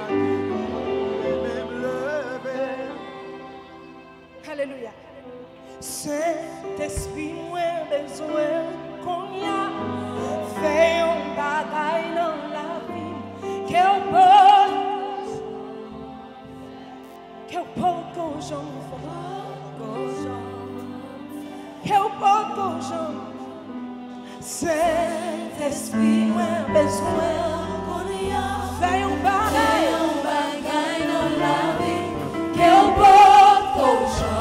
Alléluia. Saint-Esprit, moi besoin qu'on y a fait un bagaille dans la vie. Quel bon, quel bon cochon, quel bon cochon. Saint-Esprit, moi besoin qu'on y a fait un bagaille dans la vie. Quel bon cochon.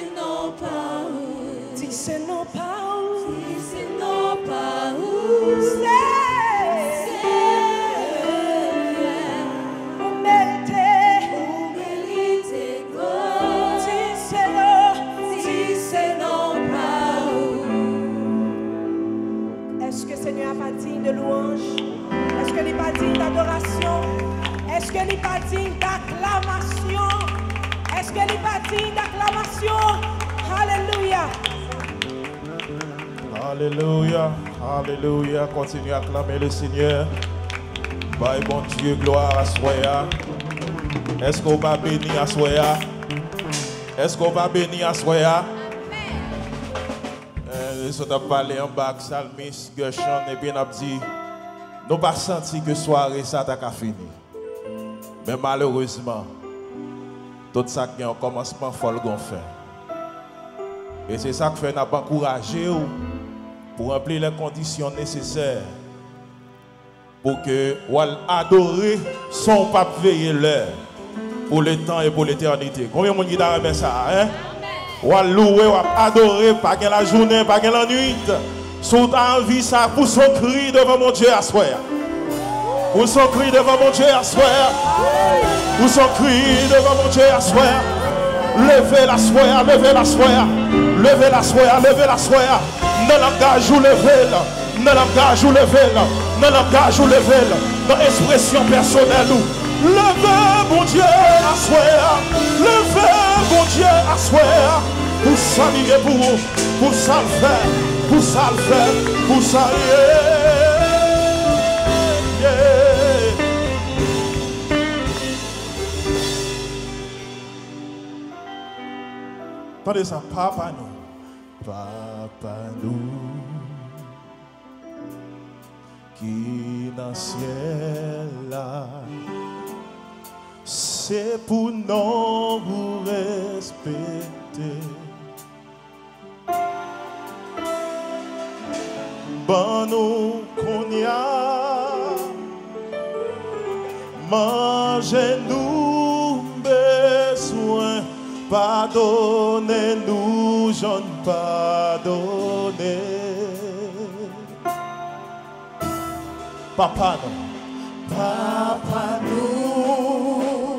Seigneur, que n'est pas digne d'acclamation? Est-ce que n'est pas digne d'acclamation? Alléluia. Alléluia, alléluia. Continue à acclamer le Seigneur. Bye, bon Dieu, gloire à Soya. Est-ce qu'on va bénir à Soya? Est-ce qu'on va bénir à Soya? Nous avons parlé en bas, Salmis, Gershon, et bien on dit, nous n'avons pas senti que soirée ça t'a fini. Mais malheureusement, tout ça qui est en commencement, il faut le faire. Et c'est ça que fait nous encourager pour remplir les conditions nécessaires pour que vous adorer son pape veiller l'heure pour le temps et pour l'éternité. Combien de monde qui a aimé ça, hein? Ou à louer, ou à adorer, pas que la journée, pas que la nuit. Si tu as envie ça, pour son cri devant mon Dieu à soir. Pour son cri devant mon Dieu à soir. Pour son cri devant mon Dieu à soir. Levez la soir, levez la soir. Levez la soir, levez la soir. Ne l'engage ou levez la. Ne l'engage ou levez la. Ne l'engage ou levez la. Dans l'expression personnelle ou. Levez mon Dieu à soir. Levez mon Dieu à soir. Pour s'aligner pour vous. Pour ça le faire. Pour ça le faire. Pour ça yeah. Attendez ça. Papa nous. Papa nous. Qui dans le ciel là. C'est pour nous vous respecter. Bon nous qu'on y a, mangez-nous besoin, pardonnez-nous, j'en pardonnez. Papa nous, Papa nous.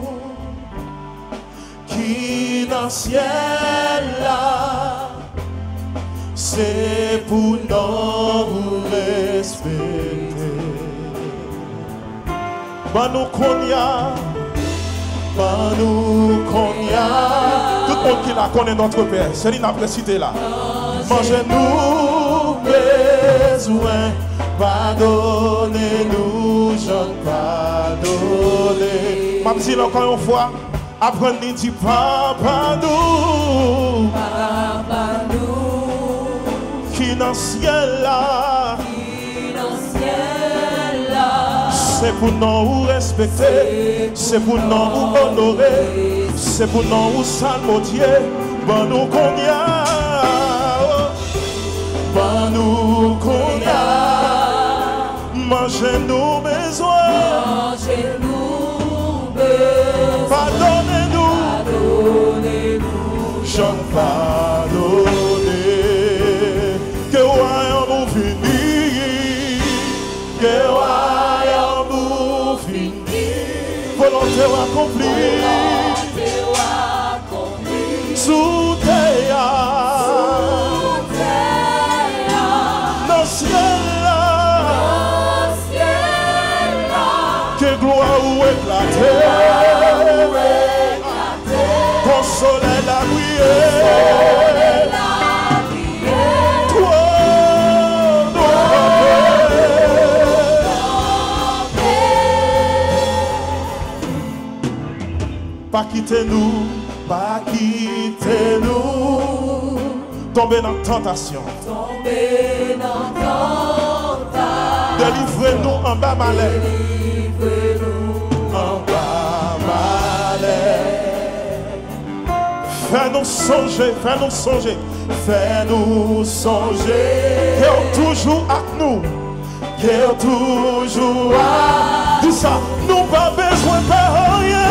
Qui dans le ciel là, c'est pour nous respecter. Bah nous qu'on y a, bah nous qu'on y a. Tout le monde qui la connaît notre Père, c'est lui qui a cité là. Mangez-nous besoin, pardonnez-nous, j'en pardonnez. Ma petite encore une fois. Apprendre à dire Papa nous, Papa nous, qui dans le ciel là, qui dans le ciel là, c'est pour nous respecter, c'est pour nous honorer, c'est pour nous salmodier, ben nous qu'on y a, ben nous qu'on y a, mangez-nous besoin, mangez-nous besoin. Pardonnez-nous, Pardonnez-nous, j'en pardonnez, que royaume vous finit, que royaume vous finit, volonté accomplie, sous terre, dans le ciel là, que gloire ou éclater. Ton soleil la briller, toi nos paix. Pas quitter nous, pas quitter nous, tomber dans la tentation, tomber dans tentation, délivrez-nous en bas malais, délivrez-nous en bas malais. Fais-nous songer, fais-nous songer, fais-nous songer. Qu'est toujours avec nous, qu'est toujours avec nous. Dis ça, nous pas besoin de faire rien.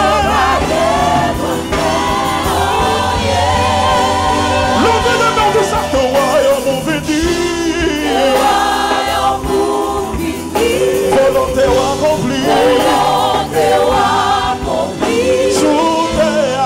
Levez le nom de ça, ton royaume vous bénit. Volonté accomplie. Volonté accomplie. Sous terre.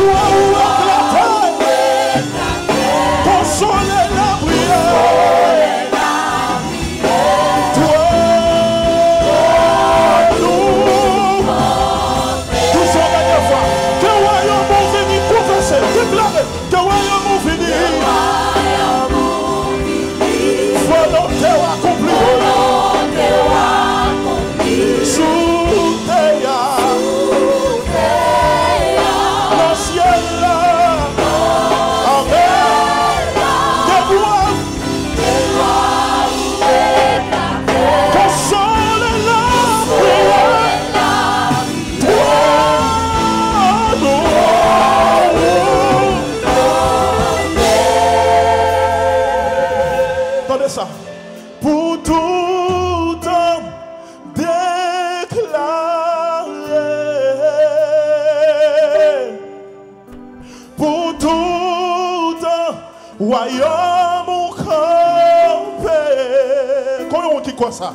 gloire ou éclater, consoler la prière. Toi, nous, tous en dernière fois, que royaume nous vini confesser, déclarer, que royaume nous vini, volonté accomplie. Sous terre, dans ciel là, amen. De gloire, console la prière. Toi, nous, attendez ça. Pour tout homme déclarer, pour tout homme royaume ou campé. Comment on dit quoi ça?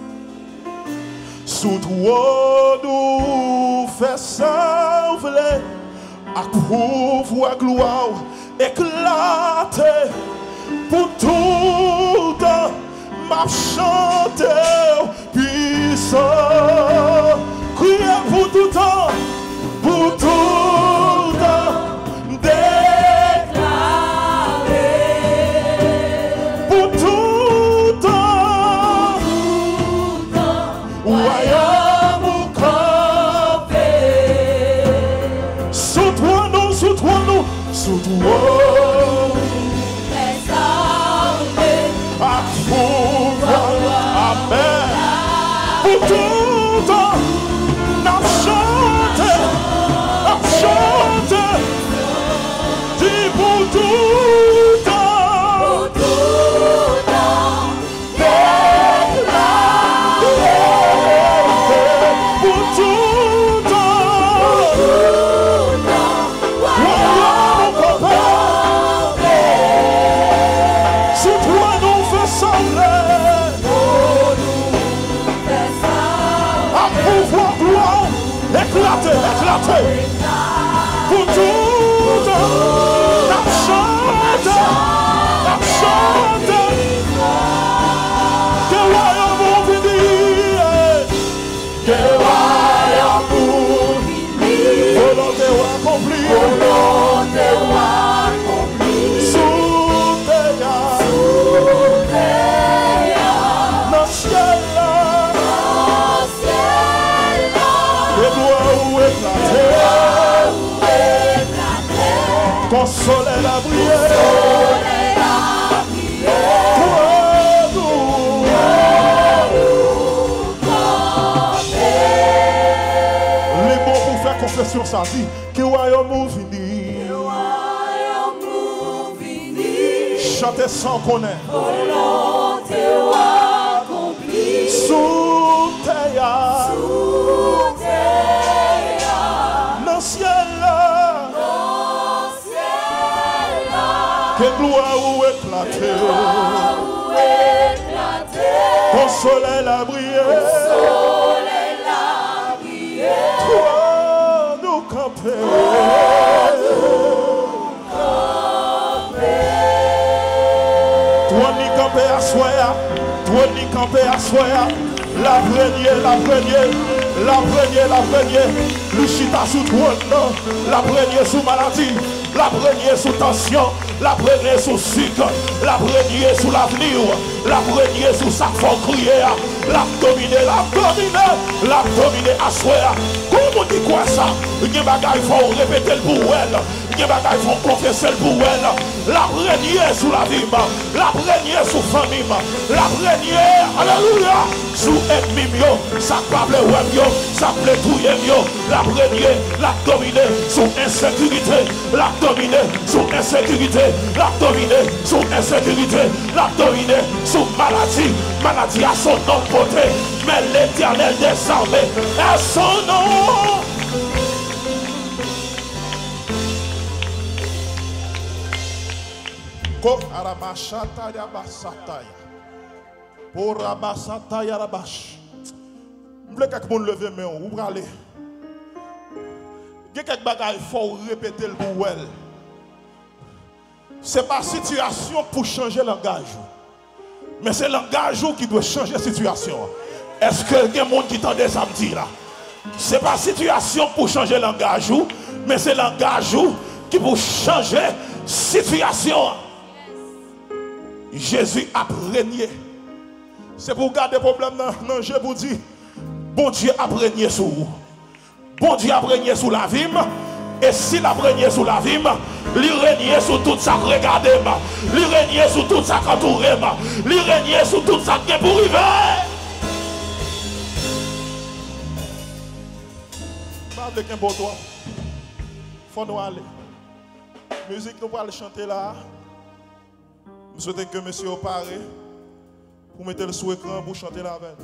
Sous toi nous fait s'envoler, à pouvoir gloire éclater. Pour tout temps, m'a chanté puissant. Criez pour tout temps, pour tout temps, déclarer. Pour tout temps, royaume ou campé. Sous toi nous, sous toi nous, sous toi. Amen. Pour tout temps, n'a chanté, n'a chanté. Dis pour tout temps, pour tout temps, déclarer. Pour tout temps, royaume campé. Sous toi nous faisons pouvoir gloire, éclater, éclater. Pour tout, la chante, la chante. Que royaume vous venir, que royaume vous venir. Volonté ou accomplie, volonté ou accomplie. Sous terre, sous terre, dans le ciel. Consoler la prière. Toi, nous, les mots pour faire confession, ça dit que royaume nous vini. Chantez sans connaître. Volonté accomplie. Sous terre. Sous terre. Dans le ciel. Que gloire ou éclater, consoler la prière, toi nous camper, toi nous camper à soya, toi nous camper à soya, la première, la première, la première, la première, Luchita sous trône, la première sous maladie, la première sous tension. La première sous sucre, la première sous l'avenir, la première sous sa fort crier, la dominer, la dominer, la dominer à soi. Comment on dit quoi ça? Il y a des bagages faut répéter le pour elle, il y a des bagages faut confesser le pour elle. La première sous la vie, la première sous famille, la première, alléluia, sous ennemi, ça parle web, ça plaît tout, la première, la dominer sous insécurité, la dominer sous insécurité. La dominer sous insécurité, la dominer sous maladie, maladie à son nom côté, mais l'Éternel des armées à son nom. Ko arabashata ya basataya, pour rabasata ya rabash. M'vle quelqu'un monde lever mais on ou aller. y a quelques bagages, il faut répéter le pour elle. Ce n'est pas la situation pour changer le langage. Mais c'est le langage qui doit changer la situation. Est-ce que il y a des gens qui t'entendent ça me dire là? Ce n'est pas la situation pour changer le langage, mais c'est le langage qui peut changer la situation. Jésus a régné. C'est pour garder le problème dans je vous dis, bon Dieu a régné sur vous. Bon Dieu a régné sur la vie. Et s'il a régné sur la vie, il régné sur tout ça qui regarde, il régné sur tout ça qui entoure, il régné sur tout ça qui est pour arriver. Avec un beau toit, il faut nous aller. Musique, nous allons chanter là. Je souhaite que monsieur paré pour mettre le sous écran pour chanter la veille.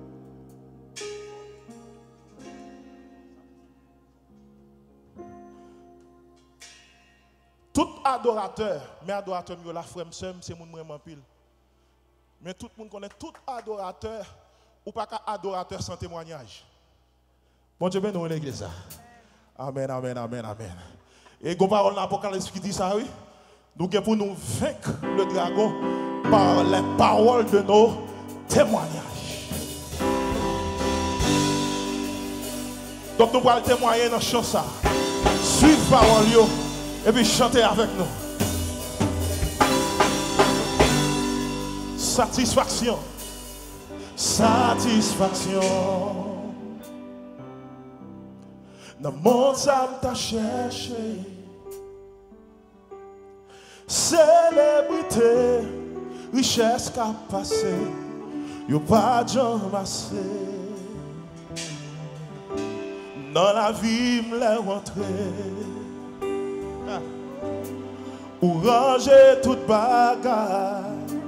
Tout adorateur, mais adorateur, la frère, c'est mon vraiment pile. Mais tout le monde connaît tout adorateur ou pas qu'un adorateur sans témoignage. Bon Dieu, nous l'église. Amen, amen, amen, amen. Et qu'on parle dans l'Apocalypse qui dit ça, oui. Nous sommes pour nous vaincre le dragon par les paroles de nos témoignages. Donc nous allons témoigner dans le chant ça. Suivez parole et puis chanter avec nous. Satisfaction. Satisfaction. Dans le monde, ça t'a cherché. Célébrité, richesse qu'a passé. Y'a pas de ramassé. Dans la vie, m'l'ai rentré. Ou ranger toute bagarre.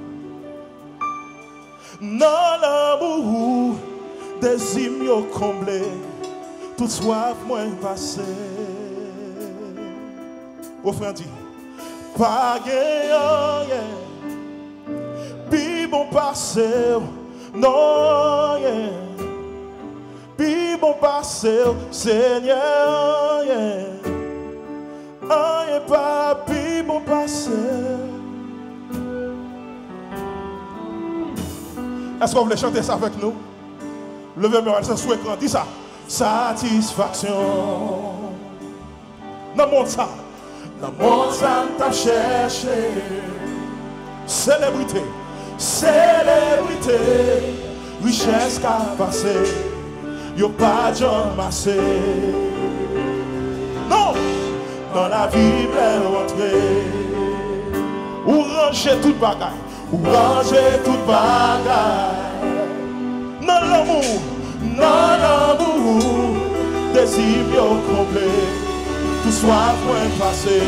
Dans l'amour, des hymnes comblés. Toute soif moins passé. Au frère dit, pas gagné, puis bon passé, non, puis bon passé, Seigneur, rien pas, puis bon passé. Est-ce qu'on voulait chanter ça avec nous? Levez-moi, c'est sous écran, dis ça. Satisfaction. Dans mon ça, dans mon ça, t'as cherché. Célébrité, célébrité, richesse qu'a passé. Y'a pas de ramassé. Non, dans la vie, belle rentrée. Ou ranger toute bagaille, ou ranger toute bagaille. Dans l'amour. Non, l'amour, des hymnes comblés, tout soit point passé.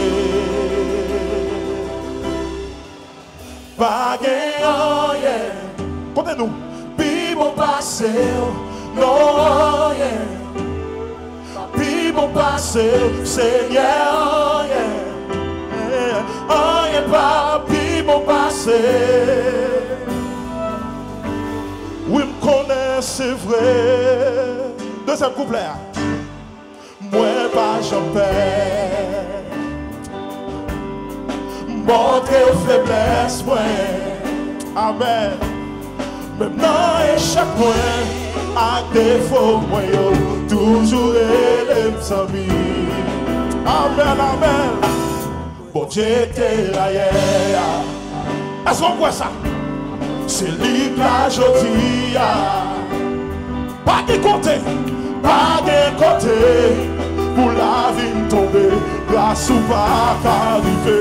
Pas gagné, comptez-nous. Puis bon passé, non, rien. Puis bon passé, Seigneur, rien. Rien pas, puis bon passé. Oui, me connais, c'est vrai. Deuxième couplet. Moi, pas j'en perds. Montrer aux faiblesses, moi. Amen. Même dans échec, moi, à défaut, moi, toujours les amis. Amen, amen. Bon Dieu, t'es là, hier. Est-ce qu'on voit ça? C'est lui que la jodie a. Pas de côté, pas de côté. Pour la vie tomber, grâce ou pas qu'arriver.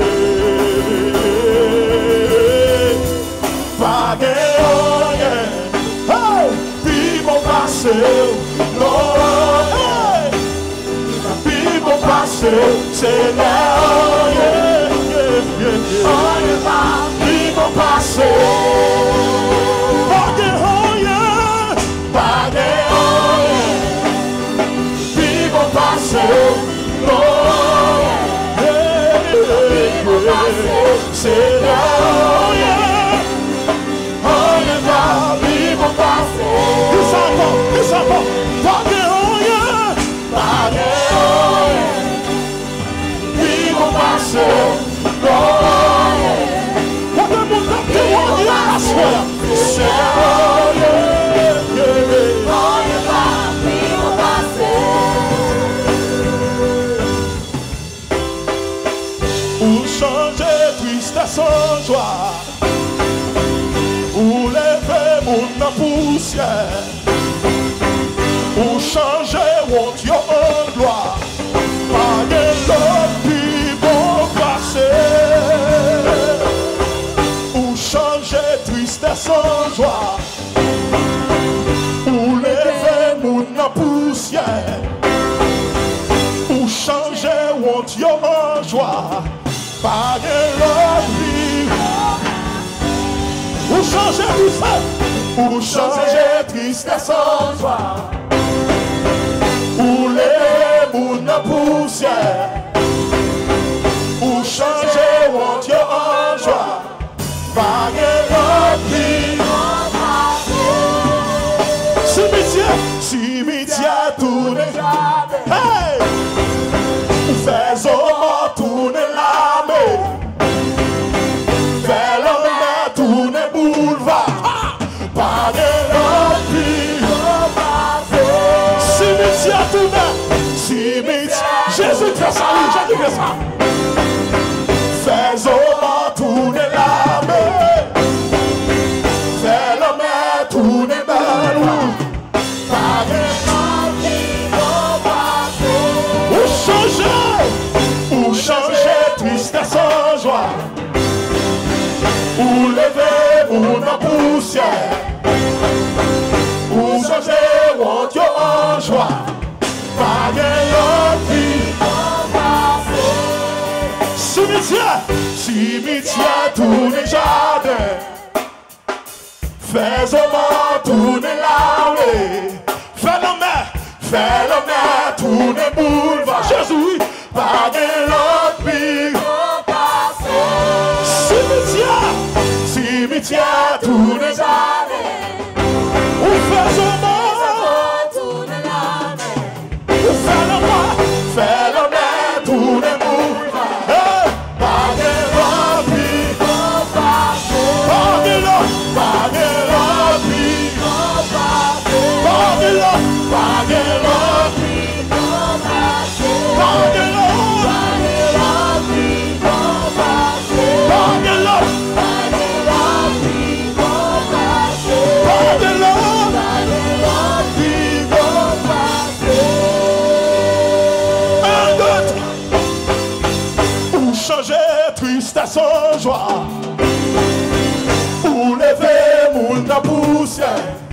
Pas de rien. Hey! Puis mon passé, non. Hey! Puis mon passé, c'est là. Yeah, yeah, yeah, yeah. Puis mon passé. C'est là, on est là, vivre passé. Nous savons, nous savons, pas de rien, pas de rien. poussière. Ou changer mon Dieu en gloire. Pas de l'autre qui vont passer. Ou changer tristesse en joie. Ou lever mon poussière. Ou changer mon Dieu en joie. Pas de l'autre qui. Ou changer tout ça. Ou changer tristesse en joie. Ou les mounes poussière. Ou changer mon Dieu en joie. Pas de vie. Cimetière, cimetière tourné. Hey! Faisons tourner l'armée. Fais l'homme tourner boulevard. Pas de vie. Cimetière tourné. Cimetière. Jésus fait ça, oui, Jésus fait ça. Faisons tourner l'armée. Fais l'homme tourner boulevard. Pas de vie. Ou changer. Ou changer tristesse en joie. Ou lever mon poussière. Ou changer mon Dieu en joie. Pas de l'autre vie. Cimetière, cimetière, tourner jardin. Faisons-moi tourner l'armée. Fais la mer, fais la mer, tourner boulevard. Jésus, pas de l'autre vie. Cimetière, cimetière, tourner jardin. Ou faisons-moi tourner l'armée. Ou fais la mer, fais la mer, tourner boulevard. Pas de l'autre vie. Pas de l'autre, pas de l'autre vie. Pas de l'autre, pas de l'autre vie. Pas de l'autre, pas de l'autre, pas de l'autre vie. Un d'autre. Ou changer tristesse en joie. Ou lever moule de poussière.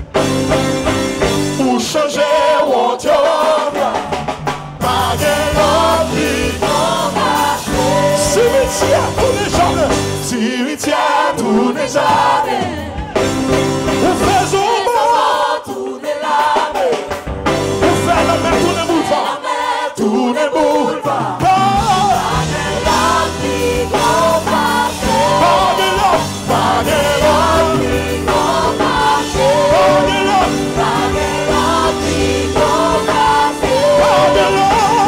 Ou changer mon Dieu. Pas de l'autre vie. Cimetière tous les jardins. Cimetière tous les jardins. Ou faisons bon tourner l'armée. Ou faire la mer tourner boulevard. Tourner boulevard. Pas de l'autre vie. Pas de l'autre. Pas de l'autre vie. Pas de l'autre. Pas de l'autre vie. Pas de l'autre.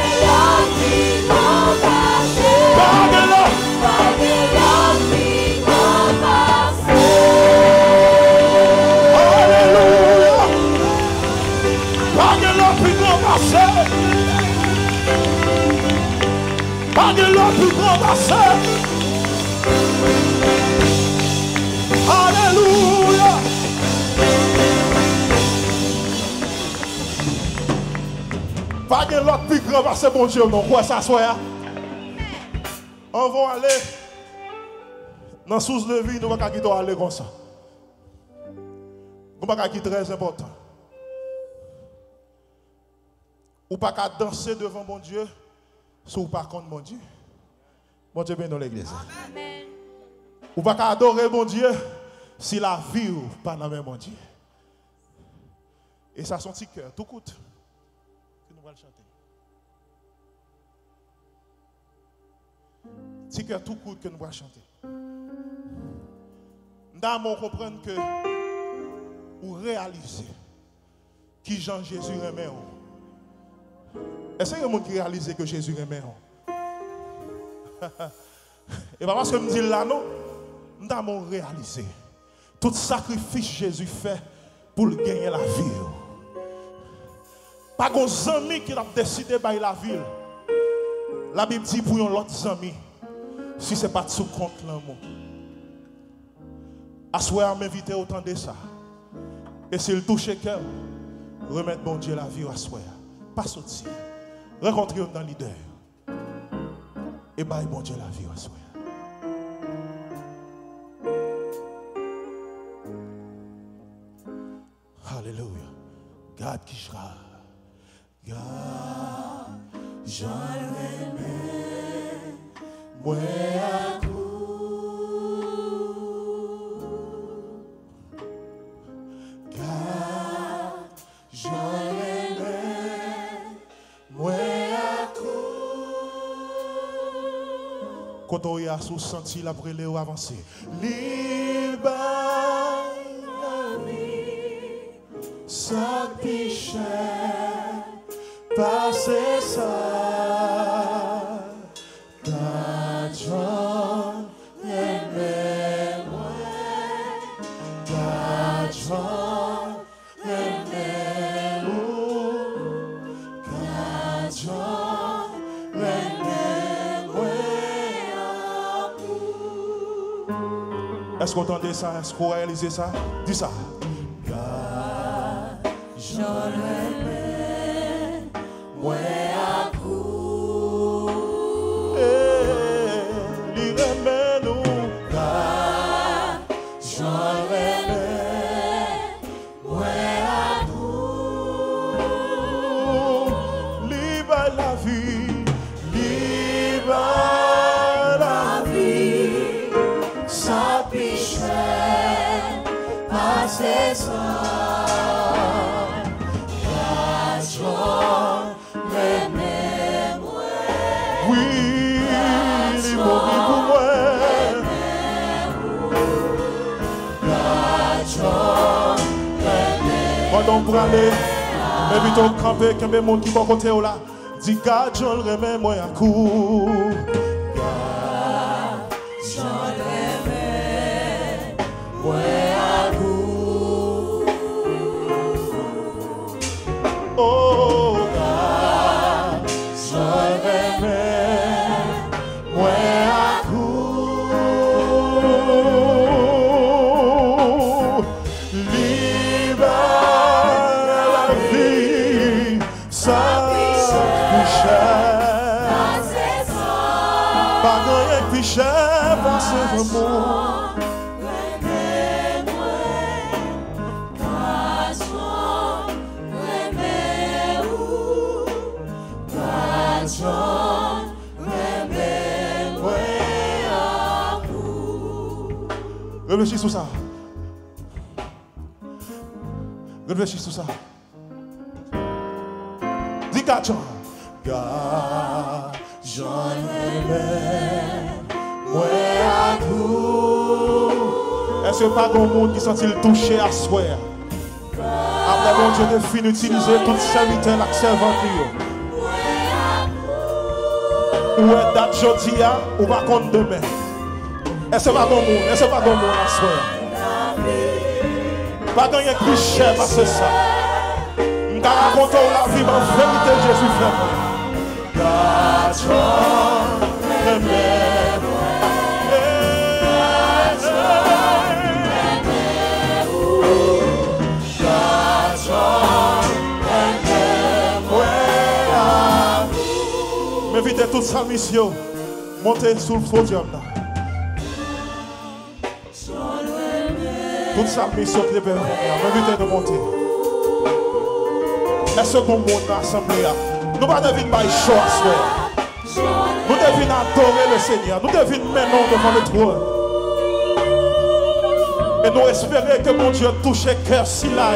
Pas de l'autre. Alléluia. Pas de l'autre plus grand passé. Pas de l'autre plus grand passé. Alléluia. Pas de l'autre plus grand passé, mon Dieu, non. Quoi ça soit? On va aller dans la source de vie, nous ne pouvons pas quitter aller comme ça. Nous ne pouvons pas quitter très important. Ou pas qu'à danser devant mon Dieu, si ou pas contre mon Dieu. Mon Dieu bien dans l'église. Amen. Ou pas qu'à adorer mon Dieu, si la vie ou pas dans mon Dieu. Et ça son petit cœur, tout coûte. Que nous allons chanter. Petit cœur, tout coûte que nous allons chanter. Nous devons comprendre que ou réaliser qui Jean Jésus remet. Est-ce qu'il y a des gens qui réalisent que Jésus remet? Et pas parce que je dis là, non, nous devons réaliser tout sacrifice que Jésus fait pour gagner la vie. Pas qu'on amis qui a décidé de bailler la ville. La Bible dit pour l'autre ami, si ce n'est pas de sous compte l'amour. À soir, m'inviter autant de ça. Et s'il touche le cœur, remettre bon Dieu la vie à soi. Pas sortir. Rencontrer dans le leader. Et bailler bon Dieu la vie à soi. Alléluia. God qui sera. God, j'en remets. Moi à quand on y a sous senti la brûlée ou avancer. Libre la vie, ça piche, passer ça. T'as-tu aimé moi? T'as-tu aimé moi? T'as-tu Est-ce qu'on entendait ça? Est-ce qu'on réalisait ça? Dis ça. God, j'en remets, moi à coup. Eh, il remet nous. God, j'en remets, moi à coup. Libre la vie, libre la vie. Ça piche, passer ça. La joie, remets moi. Oui, il mourit pour moi. La joie, remets. Pendant pour aller, invitons camper, qu'il y a des gens qui vont côté là. Dis, God, j'en remets moi à coup. Oh God, j'en remets, moi à coup. Libre la vie, ça piche. Pas rien que piche, passer vraiment. Réfléchis sur ça. Réfléchis sur ça. Dis God, God, j'en remets, moi à coup. Est-ce que pas grand monde qui sent-il touché à soi? Après bon Dieu de fin d'utiliser toute serviteur et servante. Ou est date jeudi ou pas contre demain? Est-ce que pas grand monde? Est-ce que pas grand monde à soi? Pas gagner plus cher parce que ça. Je raconte la vie en vérité Jésus fait. God, m'invitez toute sa mission. Montez sur le podium là. Toute sa mission qui est bien. M'invitez de monter. Est-ce que bon monde l'assemblée là? Nous ne devons pas choix à soi. Nous devons adorer le Seigneur. Nous devons maintenant devant le trône. Et nous espérons que mon Dieu touche le cœur si là.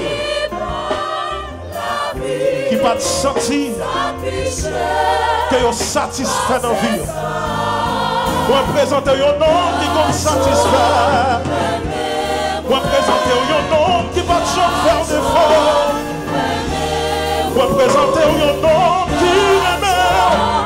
Qui va te sentir que vous satisfait dans la vie. Vous présentez un homme qui est satisfait. Vous présentez un homme qui va te faire défaut. Vous présentez un homme qui aime.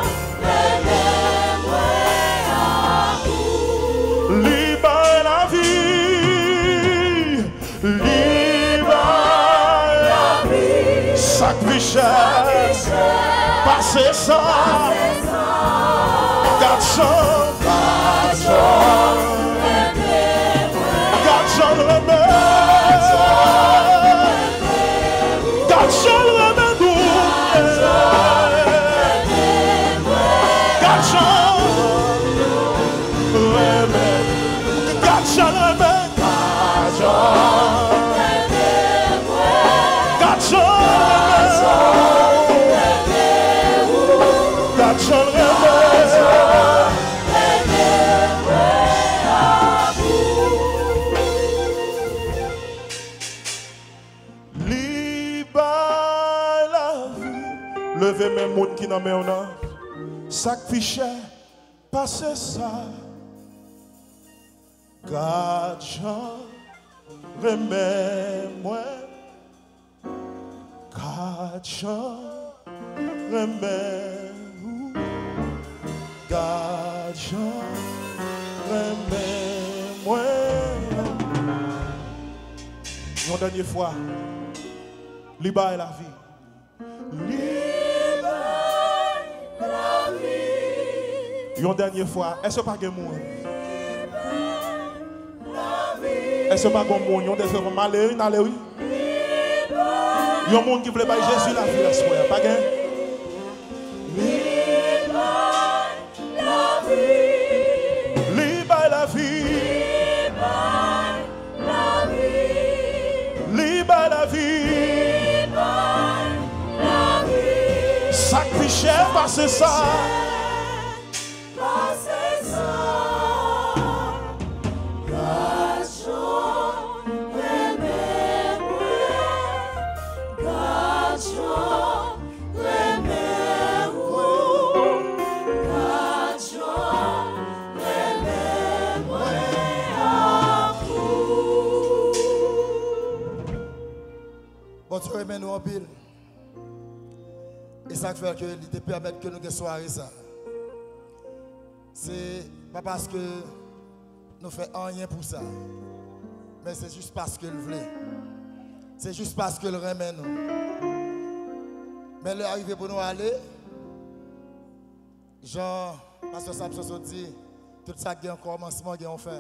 Libre la vie. Libre la vie. Sacrifice. Passez ça. Garçon. Garçon remède. chan remè. Li bay la vie. Levez mes mots qui n'en met en a. Sacrifice, passez ça. God chan remè moi. God chan remè ou. God chan remè moi. Une dernière fois, liba et la vie. Liba la vie. Une dernière fois, est-ce pas que moi? Est-ce pas comme moi? Yon des gens malheureux, n'allez oui. Yon monde qui voulait pas Jésus la vie la soirée, pas gain. La vie. Liba la vie. La vie. Liba la vie. La vie. Sacrifice, passez ça. Passez ça. Bon Dieu remet nous en pile. Et ça fait que il te permet que nous soirée ça. C'est pas parce que nous faisons rien pour ça. Mais c'est juste parce qu'il voulait. C'est juste parce qu'il remet nous. Mais l'heure arrivé pour nous aller. Jean, Pasteur Samson dit, tout ça qui est un commencement, qui est en fin.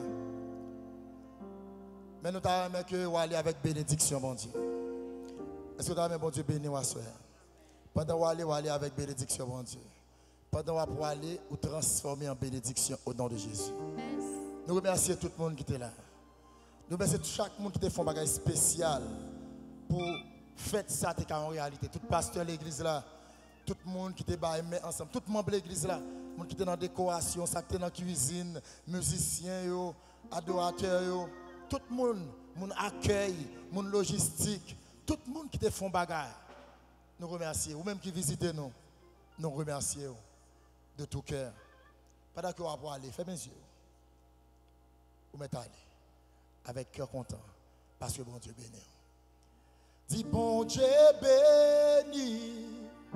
Mais nous t'avons que nous aller avec bénédiction, mon Dieu. Est-ce que tu as mis bon Dieu béni ou soeur? Pendant qu'on aller, on aller avec bénédiction, mon Dieu. Pendant qu'on va aller, ou transformer en bénédiction au nom de Jésus. Nous remercions tout le monde qui était là. Nous remercions chaque monde qui te fait un bagage spécial pour faire ça en réalité. Tout pasteur de l'église là, tout le monde qui était ensemble, tout le membre de l'église là, tout le monde qui était dans la décoration, ça qui était dans la cuisine, musiciens, yo, adorateurs, yo, tout le monde, mon accueil, mon logistique. Tout le monde qui te font bagarre, nous remercions. Ou même qui visitent nous, nous remercions de tout cœur. Pendant que vous allez aller, faites mes yeux. Vous mettez aller avec cœur content. Parce que bon Dieu béni. Dis bon Dieu béni.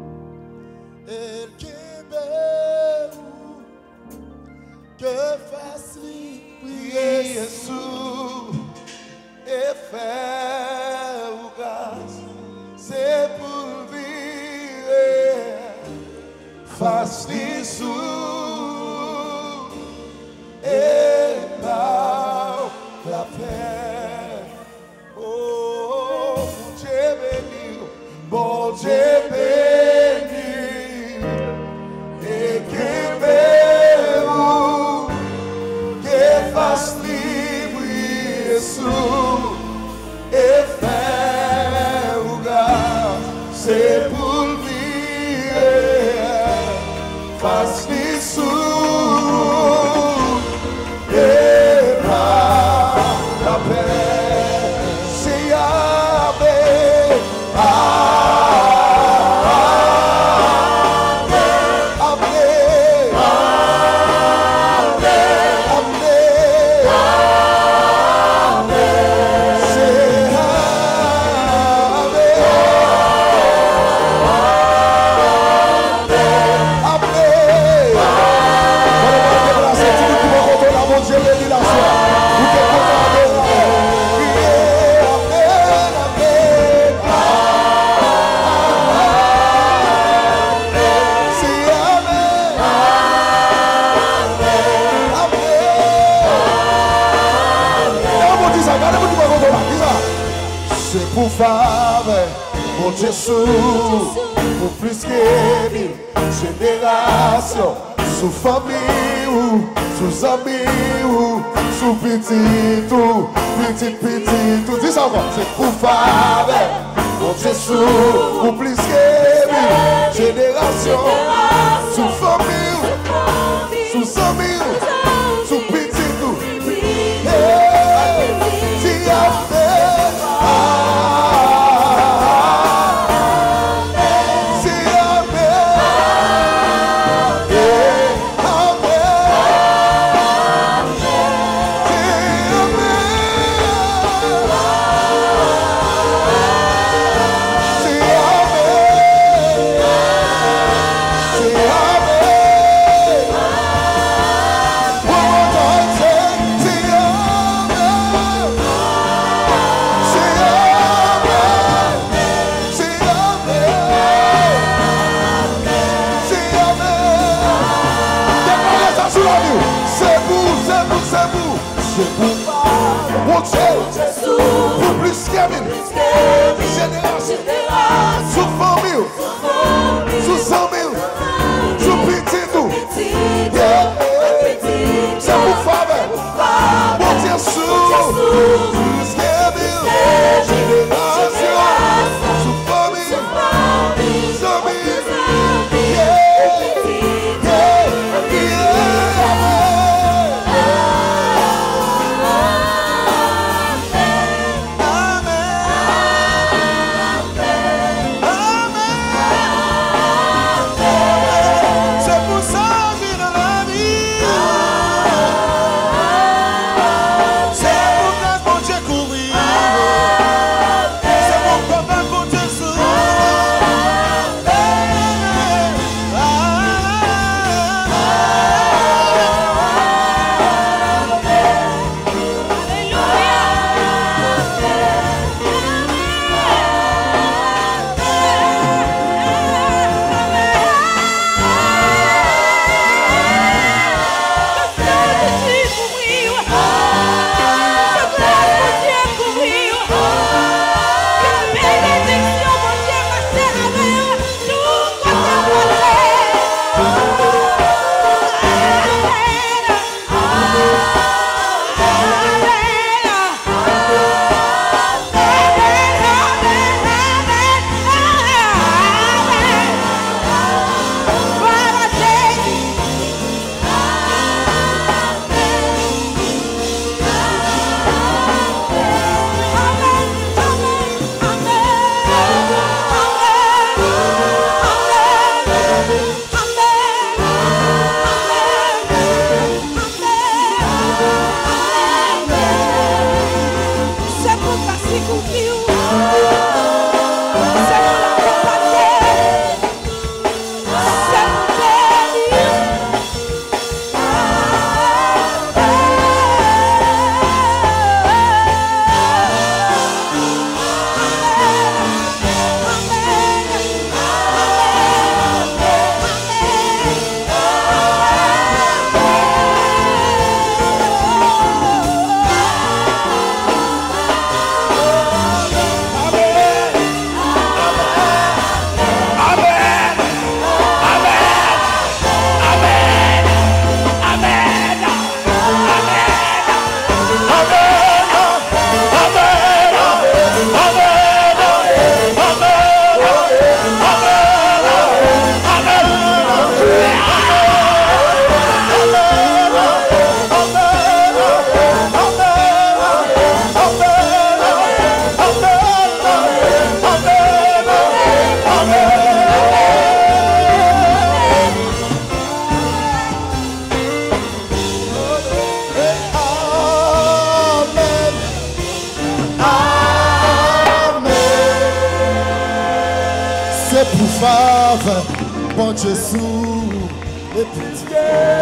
El qui béni. Que fasse-lui prier Jésus. Et faire ou grâce, c'est pour vivre face les et par la paix. Oh, bon Dieu béni, bon Dieu béni, et que béou, que fasse libre Jésus. Et faire ou grâce, c'est pour vivre face les sous et par la paix. C'est Yahvé. Pour faveur, mon Jésus, pour plus que mille générations, sous famille ou sous amis ou sous petit ou petit petit tout. Dis ça encore, c'est pour faveur, mon Jésus, pour plus que mille générations, sous famille. from you. C'est vous, c'est vous, c'est vous. C'est vous. Mon Dieu. Pour plus qu'Amin. Génération. Sous famille. Sous cent mille. Sous petit nous. C'est vous, Father. Mon Dieu, sous. Plus qu'Amin. Génération. Sous famille. Sous famille. Bon Jésus, et pitié,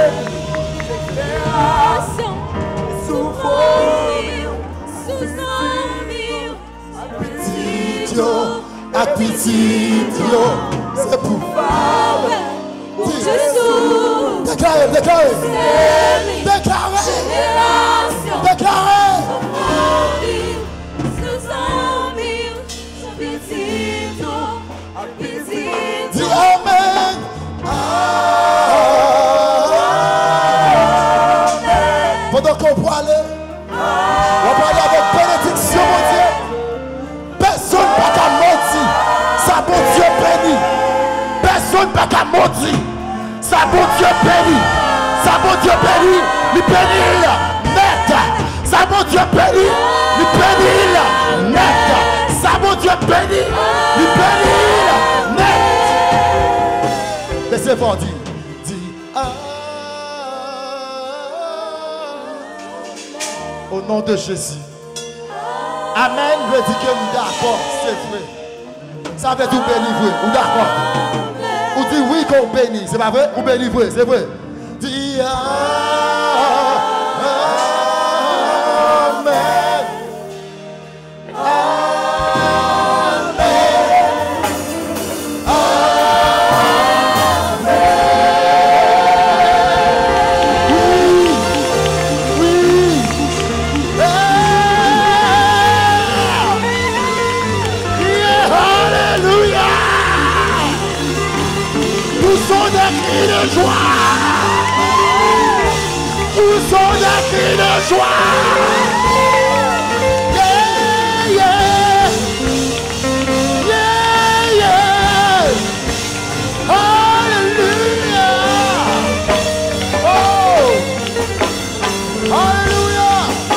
éclairation, sous vos mille, sous nos mille, petit Dieu, à petit Dieu, c'est pour bon Jésus, déclarez, déclarez, déclarez, déclarez, sous nos mille, sous petit Dieu, à petit Dieu. Dis Amen. Pendant qu'on va aller, on va aller avec bénédiction, mon Dieu. Personne n'a qu'à maudire. Ça, bon Dieu béni. Personne n'a qu'à maudire. Ça, bon Dieu béni. Ça, bon Dieu béni. Il bénit là, net. Ça, bon Dieu béni. Il bénit là, net. Ça, bon Dieu béni. Il bénit là, net. Laissez-moi dire. Dis ah. Au nom de Jésus. Amen. Veut dire que nous d'accord, c'est vrai. Ça veut tout bénir, ou d'accord. Ou dit oui qu'on bénit, c'est pas vrai? Ou bénir, c'est vrai. Dis Amen. Amen. cris de joie? Où sont les cris de joie? Yeah, yeah. Yeah, yeah. Alléluia. Oh. Alléluia.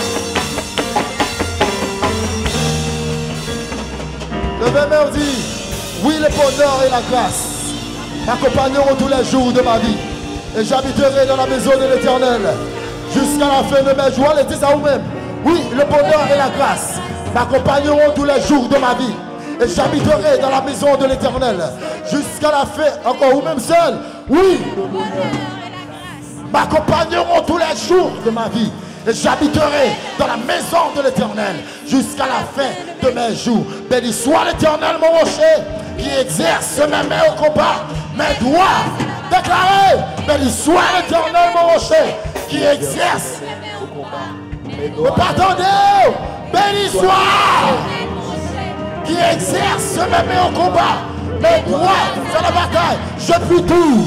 Le Verbe dit, oui, le bonheur et la grâce m'accompagneront tous les jours de ma vie. Et j'habiterai dans la maison de l'Éternel jusqu'à la fin de mes jours. Les dis à vous-même. Oui, le bonheur et la grâce m'accompagneront tous les jours de ma vie. Et j'habiterai dans la maison de l'Éternel jusqu'à la fin. Encore vous-même seul. Oui, m'accompagneront tous les jours de ma vie. Et j'habiterai dans la maison de l'Éternel jusqu'à la fin de mes jours. Béni soit l'Éternel, mon rocher, qui exerce mes mains au combat, mes doigts déclarés. Béni soit l'Éternel, mon rocher, qui exerce. Mais pardonnez, béni soit, qui exerce mes mains au combat, mes doigts sur la bataille. Je puis tout.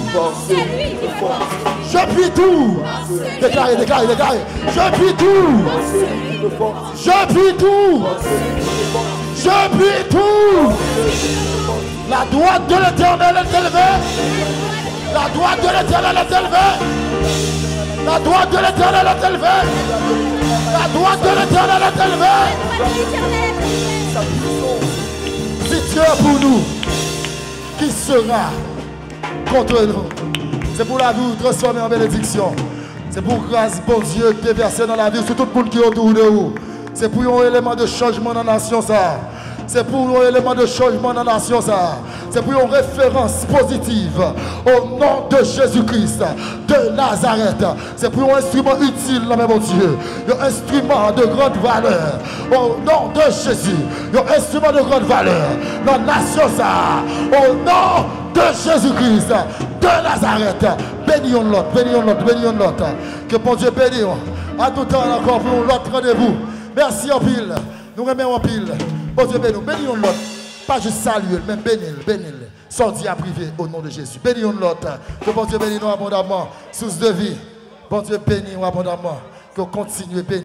Je puis tout. Déclarez, déclarez, déclarez. Je puis tout. Je puis tout. Je puis tout. La droite de l'Éternel est élevée. La droite de l'Éternel est élevée. La droite de l'Éternel est élevée. La droite de l'Éternel est élevée. Si Dieu est pour nous, qui sera contre nous? C'est pour la vie transformée en bénédiction. C'est pour grâce, bon Dieu, qui est versé dans la vie sur tout le monde qui est autour de vous. C'est pour un élément de changement dans la nation, ça. C'est pour un élément de changement dans la nation, ça. C'est pour une référence positive au nom de Jésus-Christ de Nazareth. C'est pour un instrument utile, là, mon Dieu. Un instrument de grande valeur au nom de Jésus. Un instrument de grande valeur dans la nation, ça. Au nom de Jésus-Christ de Nazareth. Bénions l'autre, bénions l'autre, bénions l'autre. Que bon Dieu bénisse. À tout temps encore pour l'autre rendez-vous. Merci en pile. Nous remettons en pile. Bon Dieu bénisse. Bénions l'autre. Pas juste saluer, mais bénir, bénir. Sortir à privé au nom de Jésus. Bénions l'autre. Que bon Dieu bénisse nous abondamment. Source de vie. Bon Dieu bénisse nous abondamment. Que continue à bénir.